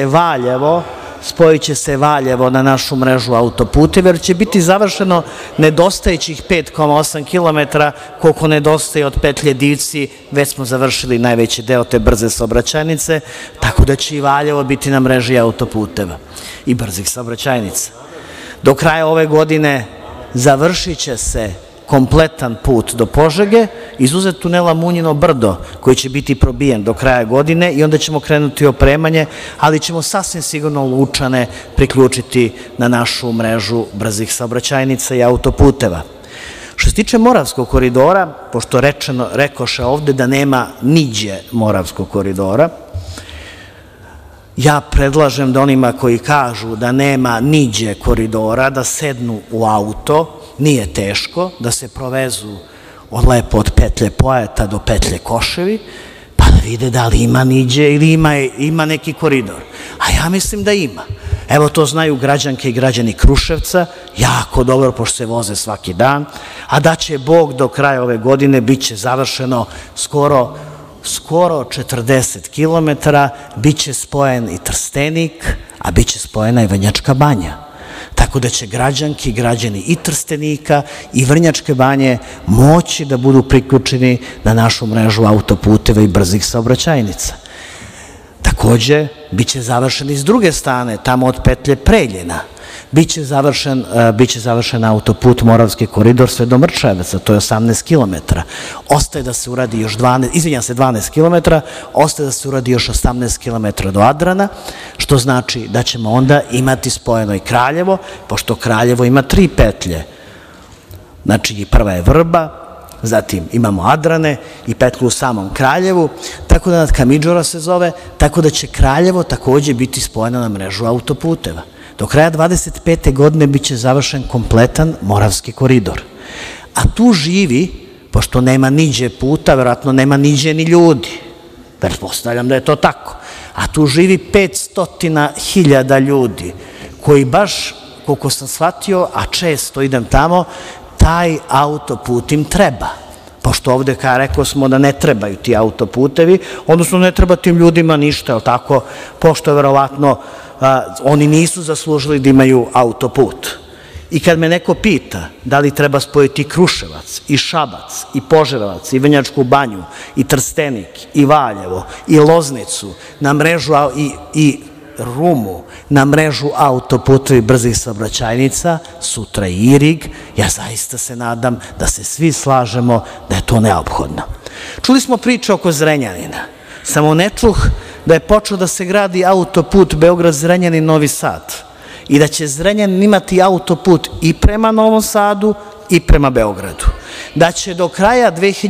[SPEAKER 14] će se Valjevo na našu mrežu autoputeva, jer će biti završeno nedostajećih 5,8 kilometara, koliko nedostaje od petlje Divci, već smo završili najveći deo te brze saobraćajnice, tako da će i Valjevo biti na mreži autoputeva i brzih saobraćajnica. Do kraja ove godine završit će se kompletan put do Požege, izuzev tunela Munjino brdo, koji će biti probijen do kraja godine i onda ćemo krenuti opremanje, ali ćemo sasvim sigurno Lučane priključiti na našu mrežu brzih saobraćajnica i autoputeva. Što se tiče Moravskog koridora, pošto rekoše ovde da nema niđe Moravskog koridora, ja predlažem da onima koji kažu da nema niđe koridora, da sednu u auto, nije teško, da se provezu lepo od petlje Pojata do petlje Koševi, pa da vide da li ima niđe ili ima neki koridor. A ja mislim da ima. Evo, to znaju građanke i građani Kruševca, jako dobro, pošto se voze svaki dan, a da će Bog do kraja ove godine biće završeno skoro 40 kilometara, biće spojen i Trstenik, a biće spojena i Vrnjačka banja. Tako da će građanki i građani i Trstenika i Vrnjačke banje moći da budu priključeni na našu mrežu autoputeva i brzih saobraćajnica. Takođe, biće završen i s druge strane, tamo od petlje Preljina, biće završen autoput Moravski koridor sve do Mrčajevaca, to je 18 kilometara. Ostaje da se uradi još 12 kilometara, ostaje da se uradi još 18 kilometara do Adrana, što znači da ćemo onda imati spojeno i Kraljevo, pošto Kraljevo ima 3 petlje. Znači, prva je Vrba, zatim imamo Adrane i petlju u samom Kraljevu, tako da Kamidžora se zove, tako da će Kraljevo takođe biti spojeno na mrežu autoputeva. Do kraja 25. godine biće završen kompletan Moravski koridor. A tu živi, pošto nema niđe puta, verovatno nema niđe ni ljudi, pretpostavljam da je to tako, a tu živi 500.000 ljudi, koji baš, koliko sam shvatio, a često idem tamo, taj autoput im treba. Pošto ovde, kao rekao smo, da ne trebaju ti autoputevi, odnosno ne treba tim ljudima ništa, je li tako, pošto verovatno oni nisu zaslužili da imaju autoput. I kad me neko pita da li treba spojiti Kruševac, i Šabac, i Požarevac, i Vrnjačku banju, i Trstenik, i Valjevo, i Loznicu, na mrežu i Rumu, na mrežu autoputeva i brzih saobraćajnica, sutra i Irig, ja zaista se nadam da se svi slažemo da je to neophodno. Čuli smo priče oko Zrenjanina, samo ne čuh da je počeo da se gradi autoput Beograd-Zrenjanin-Novi Sad i da će Zrenjanin imati autoput i prema Novom Sadu i prema Beogradu. Da će do kraja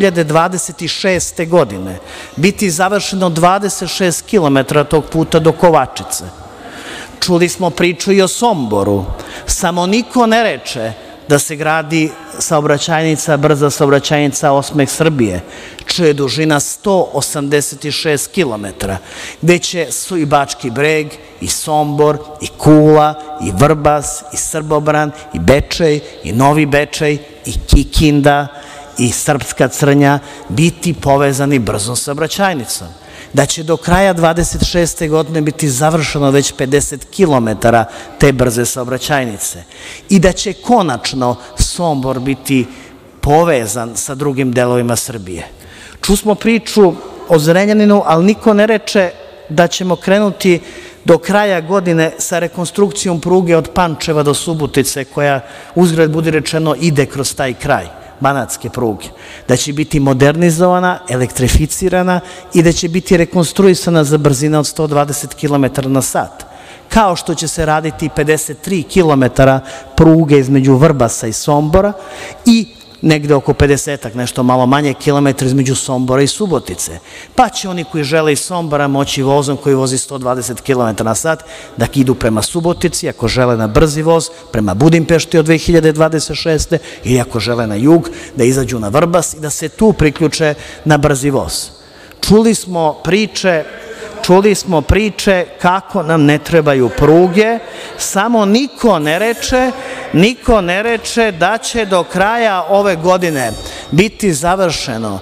[SPEAKER 14] 2026. godine biti završeno 26 kilometara tog puta do Kovačice. Čuli smo priču i o Somboru, samo niko ne reče da se gradi saobraćajnica, brza saobraćajnica Osmeh Srbije, čija je dužina 186 kilometara, gde će su i Bački Breg, i Sombor, i Kula, i Vrbas, i Srbobran, i Bečej, i Novi Bečej, i Kikinda, i Srpska Crnja biti povezani brzom saobraćajnicom. Da će do kraja 26. godine biti završeno već 50 kilometara te brze saobraćajnice i da će konačno Sombor biti povezan sa drugim delovima Srbije. Čusmo priču o Zrenjaninu, ali niko ne reče da ćemo krenuti do kraja godine sa rekonstrukcijom pruge od Pančeva do Subotice, koja, uzgred budi rečeno, ide kroz taj kraj, banatske pruge, da će biti modernizovana, elektrificirana i da će biti rekonstruisana za brzine od 120 km na sat, kao što će se raditi 53 km pruge između Vrbasa i Sombora i negde oko 50-ak, nešto malo manje kilometra između Sombora i Subotice. Pa će oni koji žele iz Sombora moći vozom koji vozi 120 km na sat da idu prema Subotici, ako žele na brzi voz, prema Budimpešti od 2026. ili ako žele na jug, da izađu na Vrbas i da se tu priključe na brzi voz. Čuli smo priče kako nam ne trebaju pruge, samo niko ne reče da će do kraja ove godine biti završeno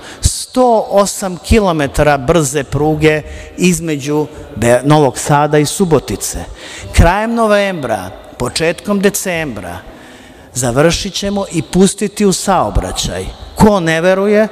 [SPEAKER 14] 108 km brze pruge između Novog Sada i Subotice. Krajem novembra, početkom decembra završit ćemo i pustiti u saobraćaj. Ko ne veruje,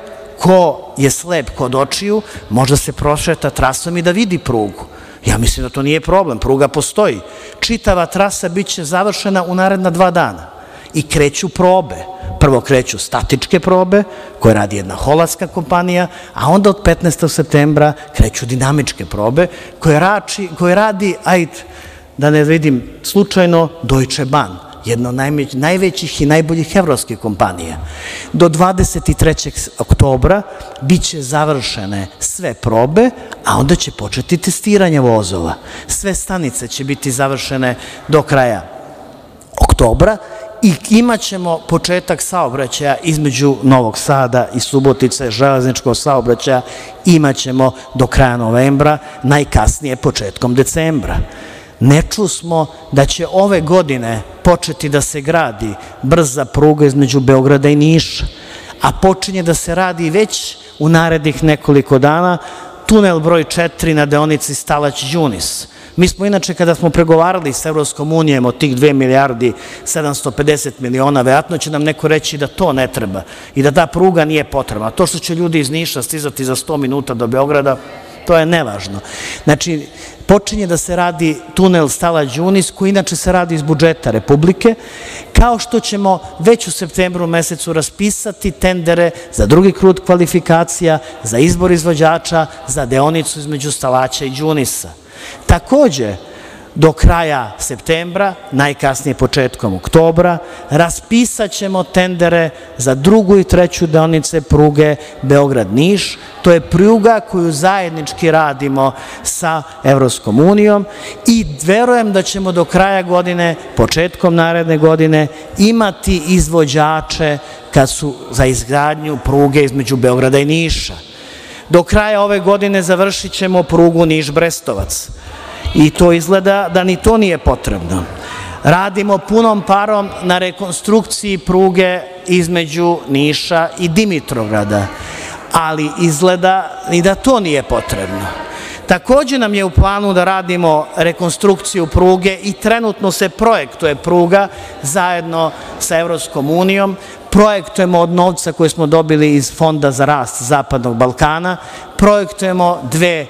[SPEAKER 14] ko je slep kod očiju, možda se prošeta trasom i da vidi prugu. Ja mislim da to nije problem, pruga postoji. Čitava trasa biće završena u naredna 2 dana i kreću probe. Prvo kreću statičke probe, koje radi jedna holandska kompanija, a onda od 15. septembra kreću dinamičke probe, koje radi, ajde, da ne vidim slučajno, Deutsche Bahn, jedna od najvećih i najboljih evropskih kompanija. Do 23. oktobra biće završene sve probe, a onda će početi testiranje vozova. Sve stanice će biti završene do kraja oktobra i imat ćemo početak saobraćaja između Novog Sada i Subotice, železničkog saobraćaja imat ćemo do kraja novembra, najkasnije početkom decembra. Ne čusmo da će ove godine početi da se gradi brza pruga između Beograda i Niša, a počinje da se radi već u narednih nekoliko dana tunel broj 4 na deonici Stalać-Đunis. Mi smo inače, kada smo pregovarali s Evropskom unijom o tih 2 milijardi 750 miliona, verovatno će nam neko reći da to ne treba i da ta pruga nije potrebna. To što će ljudi iz Niša stizati za 100 minuta do Beograda, to je nevažno. Znači, počinje da se radi tunel Stalać-Đunis, koji inače se radi iz budžeta Republike, kao što ćemo već u septembru mesecu raspisati tendere za drugi krug kvalifikacija, za izbor izvođača, za deonicu između Stalaća i Đunisa. Takođe, do kraja septembra, najkasnije početkom oktobra, raspisat ćemo tendere za drugu i treću deonice pruge Beograd-Niš. To je pruga koju zajednički radimo sa Evropskom unijom i verujem da ćemo do kraja godine, početkom naredne godine, imati izvođače za izgradnju pruge između Beograda i Niša. Do kraja ove godine završit ćemo prugu Niš-Brestovac. I to izgleda da ni to nije potrebno. Radimo punom parom na rekonstrukciji pruge između Niša i Dimitrovgrada, ali izgleda i da to nije potrebno. Takođe nam je u planu da radimo rekonstrukciju pruge i trenutno se projektuje pruga zajedno sa Evropskom unijom. Projektujemo od novca koje smo dobili iz Fonda za rast Zapadnog Balkana, projektujemo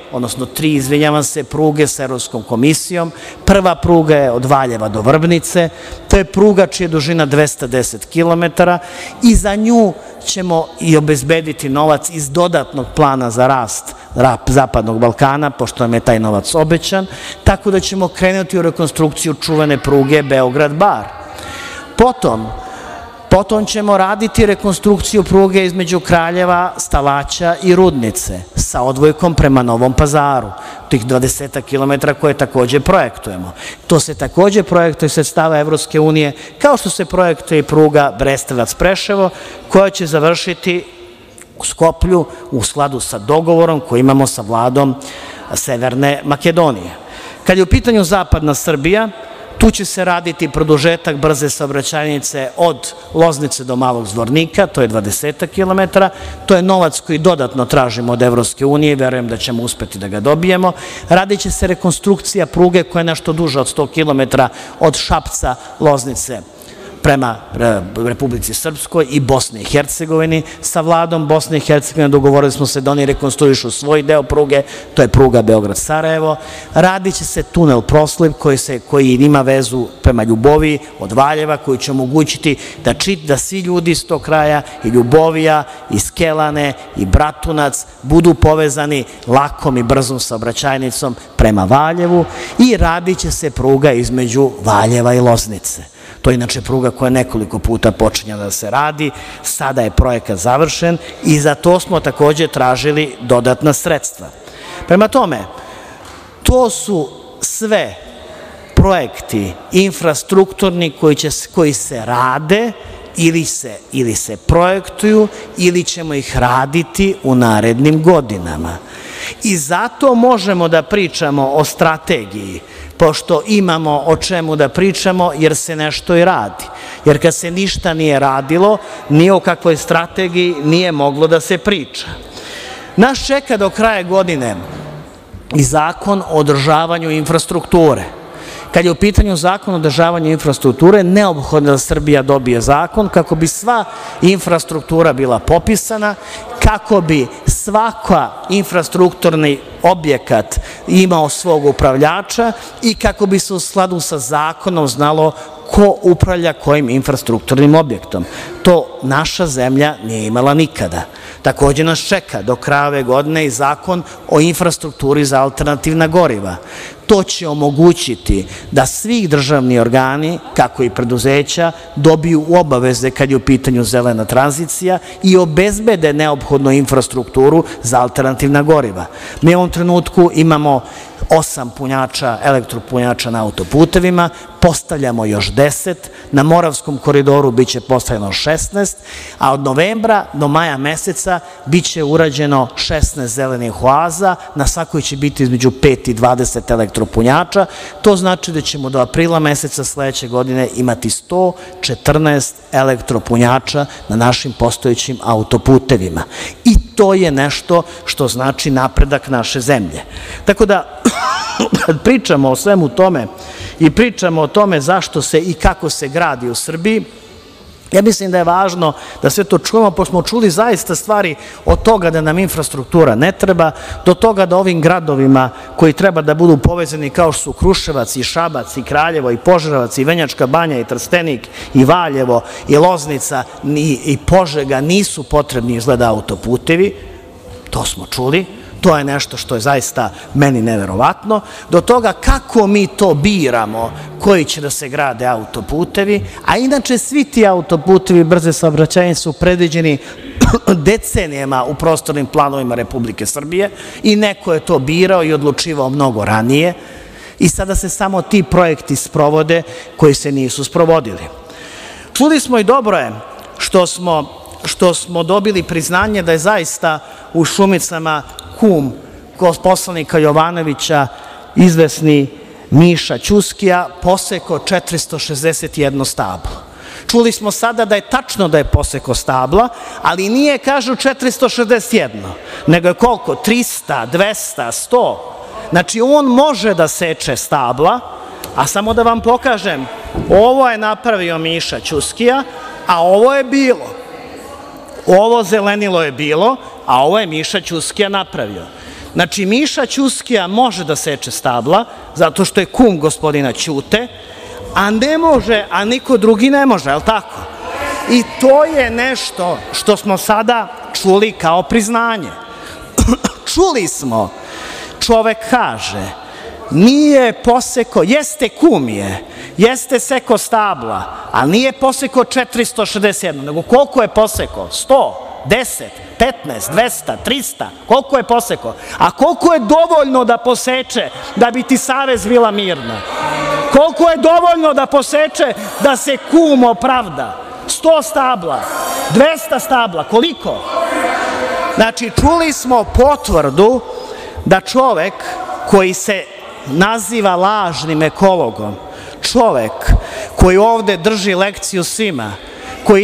[SPEAKER 14] 3 pruge sa Evropskom komisijom. Prva pruga je od Valjeva do Vrbnice, to je pruga čija je dužina 210 km i za nju ćemo i obezbediti novac iz dodatnog plana za rast Zapadnog Balkana, pošto nam je taj novac obećan, tako da ćemo krenuti u rekonstrukciju čuvene pruge Beograd-Bar. Potom ćemo raditi rekonstrukciju pruge između Kraljeva, Stalaća i Rudnice sa odvojkom prema Novom Pazaru, tih 20 km koje takođe projektujemo. To se takođe projektuje sredstava Evropske unije, kao što se projektuje i pruga Brestovac-Preševo, koja će završiti u Skoplju u skladu sa dogovorom koji imamo sa vladom Severne Makedonije. Kad je u pitanju zapadna Srbija, tu će se raditi produžetak brze saobraćajnice od Loznice do Malog Zvornika, to je 20 km, to je novac koji dodatno tražimo od Evropske unije i verujem da ćemo uspeti da ga dobijemo. Radit će se rekonstrukcija pruge koja je nešto duža od 100 km od Šapca, Loznice prema Republici Srpskoj i Bosni i Hercegovini. Sa vladom Bosne i Hercegovine dogovorili smo se da oni rekonstruišu svoj deo pruge, to je pruga Beograd-Sarajevo. Radit će se tunel Prosliv koji ima vezu prema Ljuboviji od Valjeva, koji će omogućiti da svi ljudi iz tog kraja, i Ljubovija, i Skelane, i Bratunac, budu povezani lakom i brzom saobraćajnicom prema Valjevu i radit će se pruga između Valjeva i Loznice. To je inače pruga koja nekoliko puta počinja da se radi, sada je projekat završen i za to smo takođe tražili dodatna sredstva. Prema tome, to su sve projekti infrastrukturni koji se rade ili se projektuju ili ćemo ih raditi u narednim godinama. I zato možemo da pričamo o strategiji, pošto imamo o čemu da pričamo jer se nešto i radi. Jer kad se ništa nije radilo, ni o kakvoj strategiji nije moglo da se priča. Nas čeka do kraja godine i Zakon o održavanju infrastrukture. Kad je u pitanju Zakon o održavanju infrastrukture, neophodno da Srbija dobije zakon kako bi sva infrastruktura bila popisana, kako bi svaka infrastrukturni objekat imao svog upravljača i kako bi se u skladu sa zakonom znalo ko upravlja kojim infrastrukturnim objektom. To naša zemlja nije imala nikada. Takođe nas čeka do kraja ove godine i Zakon o infrastrukturi za alternativna goriva. To će omogućiti da svi državni organi, kako i preduzeća, dobiju obaveze kad je u pitanju zelena tranzicija i obezbede neophodnu infrastrukturu za alternativna goriva. Mi u ovom trenutku imamo 8 punjača, elektropunjača na autoputevima, postavljamo još 10, na Moravskom koridoru biće postavljeno 16, a od novembra do maja meseca biće urađeno 16 zelenih oaza, na svakoj će biti između 5 i 20 elektropunjača, to znači da ćemo do aprila meseca sledeće godine imati 114 elektropunjača na našim postojećim autoputevima. I to je nešto što znači napredak naše zemlje. Tako da, kad pričamo o svemu tome i pričamo o tome zašto se i kako se gradi u Srbiji, ja mislim da je važno da sve to čujemo, pošto smo čuli zaista stvari od toga da nam infrastruktura ne treba, do toga da ovim gradovima koji treba da budu povezani kao što su Kruševac i Šabac i Kraljevo i Požarevac i Vrnjačka Banja i Trstenik i Valjevo i Loznica i Požega nisu potrebni izgleda autoputevi, to smo čuli. To je nešto što je zaista meni neverovatno, do toga kako mi to biramo koji će da se grade autoputevi, a inače svi ti autoputevi brze saobraćajnice su predviđeni decenijama u prostornim planovima Republike Srbije i neko je to birao i odlučivao mnogo ranije i sada se samo ti projekti sprovode koji se nisu sprovodili. Čuli smo i dobro je što smo dobili priznanje da je zaista u Šumicama kum poslanika Jovanovića, izvesni Miša Ćuskija, posekao 461 stablo. Čuli smo sada da je tačno da je posekao stabla, ali nije, kažu, 461, nego je koliko? 300, 200, 100. Znači, on može da seče stabla, a samo da vam pokažem, ovo je napravio Miša Ćuskija, a ovo je bilo. Ovo zelenilo je bilo, a ovo je Miša Ćuskija napravio. Znači, Miša Ćuskija može da seče stabla, zato što je kum gospodina Ćute, a ne može, a niko drugi ne može, je li tako? I to je nešto što smo sada čuli kao priznanje. Čuli smo, čovek kaže, nije poseko, jeste kum je, jeste seko stabla, ali nije poseko 461, nego koliko je poseko? 100, 10, 15, 200, 300, koliko je poseko? A koliko je dovoljno da poseče da bi ti savez bila mirna? Koliko je dovoljno da poseče da se kum opravda? 100 stabla, 200 stabla, koliko? Znači, čuli smo potvrdu da čovek koji se naziva lažnim ekologom, čovek koji ovde drži lekciju svima, koji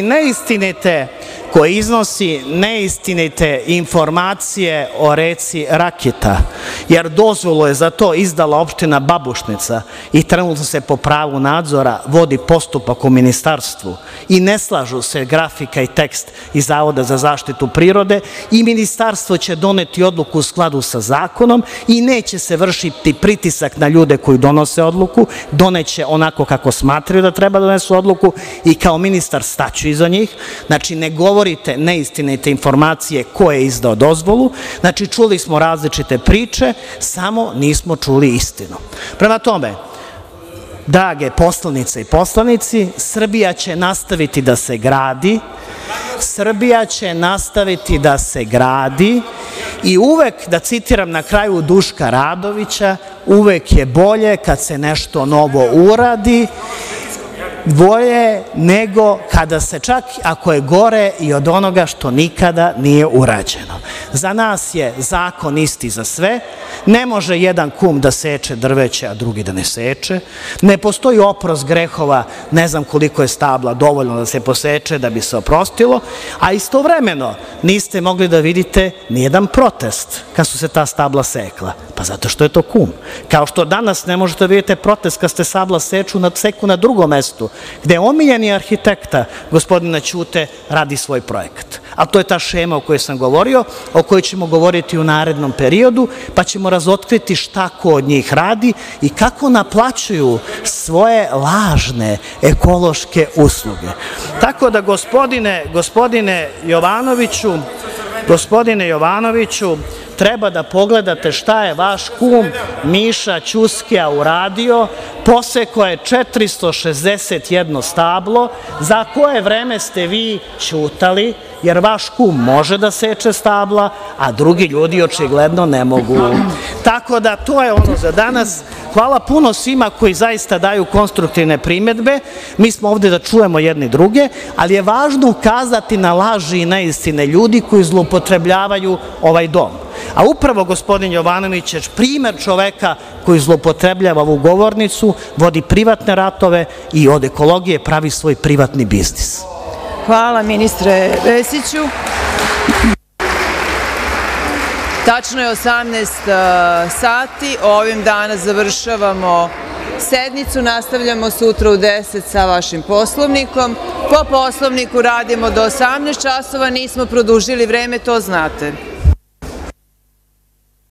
[SPEAKER 14] iznosi neistinite informacije o reci Rakita, jer dozvolu je za to izdala opština Babušnica i trenutno se po pravu nadzora vodi postupak u ministarstvu i ne slažu se grafika i tekst iz Zavoda za zaštitu prirode i ministarstvo će doneti odluku u skladu sa zakonom i neće se vršiti pritisak na ljude koji donose odluku, doneće onako kako smatraju da treba da donesu odluku i kao ministar staću iza njih. Znači, ne govorite neistinite informacije ko je izdao dozvolu. Znači, čuli smo različite priče, samo nismo čuli istinu. Prema tome, drage poslanice i poslanici, Srbija će nastaviti da se gradi, Srbija će nastaviti da se gradi i uvek, da citiram na kraju Duška Radovića, uvek je bolje kad se nešto novo uradi, bolje nego kada se čak, ako je gore i od onoga što nikada nije urađeno. Za nas je zakon isti za sve, ne može jedan kum da seče drveće, a drugi da ne seče, ne postoji oprost grehova, ne znam koliko je stabla dovoljno da se poseče da bi se oprostilo, a istovremeno niste mogli da vidite nijedan protest kad su se ta stabla sekla, pa zato što je to kum. Kao što danas ne možete da vidite protest kad ste stabla seku na drugom mestu, gde omiljeni arhitekta gospodina Ćute radi svoj projekat. A to je ta šema o kojoj sam govorio, o kojoj ćemo govoriti u narednom periodu, pa ćemo razotkriti šta ko od njih radi i kako naplaćuju svoje lažne ekološke usluge. Tako da, gospodine Jovanoviću, treba da pogledate šta je vaš kum Miša Ćuskija uradio. Posekao je 461 stablo, za koje vreme ste vi ćutali, jer vaš kum može da seče stabla, a drugi ljudi očigledno ne mogu. Tako da, to je ono za danas. Hvala puno svima koji zaista daju konstruktivne primedbe. Mi smo ovde da čujemo jedni druge, ali je važno ukazati na laži i neistine ljudi koji zloupotrebljavaju ovaj dom. A upravo gospodin Jovanović je primer čoveka koji zloupotrebljava ovu govornicu, vodi privatne ratove i od ekologije pravi svoj privatni biznis.
[SPEAKER 2] Hvala, ministre Vesiću. Tačno je 18 sati, ovim danas završavamo sednicu, nastavljamo sutra u 10 sa vašim Poslovnikom. Po Poslovniku radimo do 18 časova, nismo produžili vreme, to znate.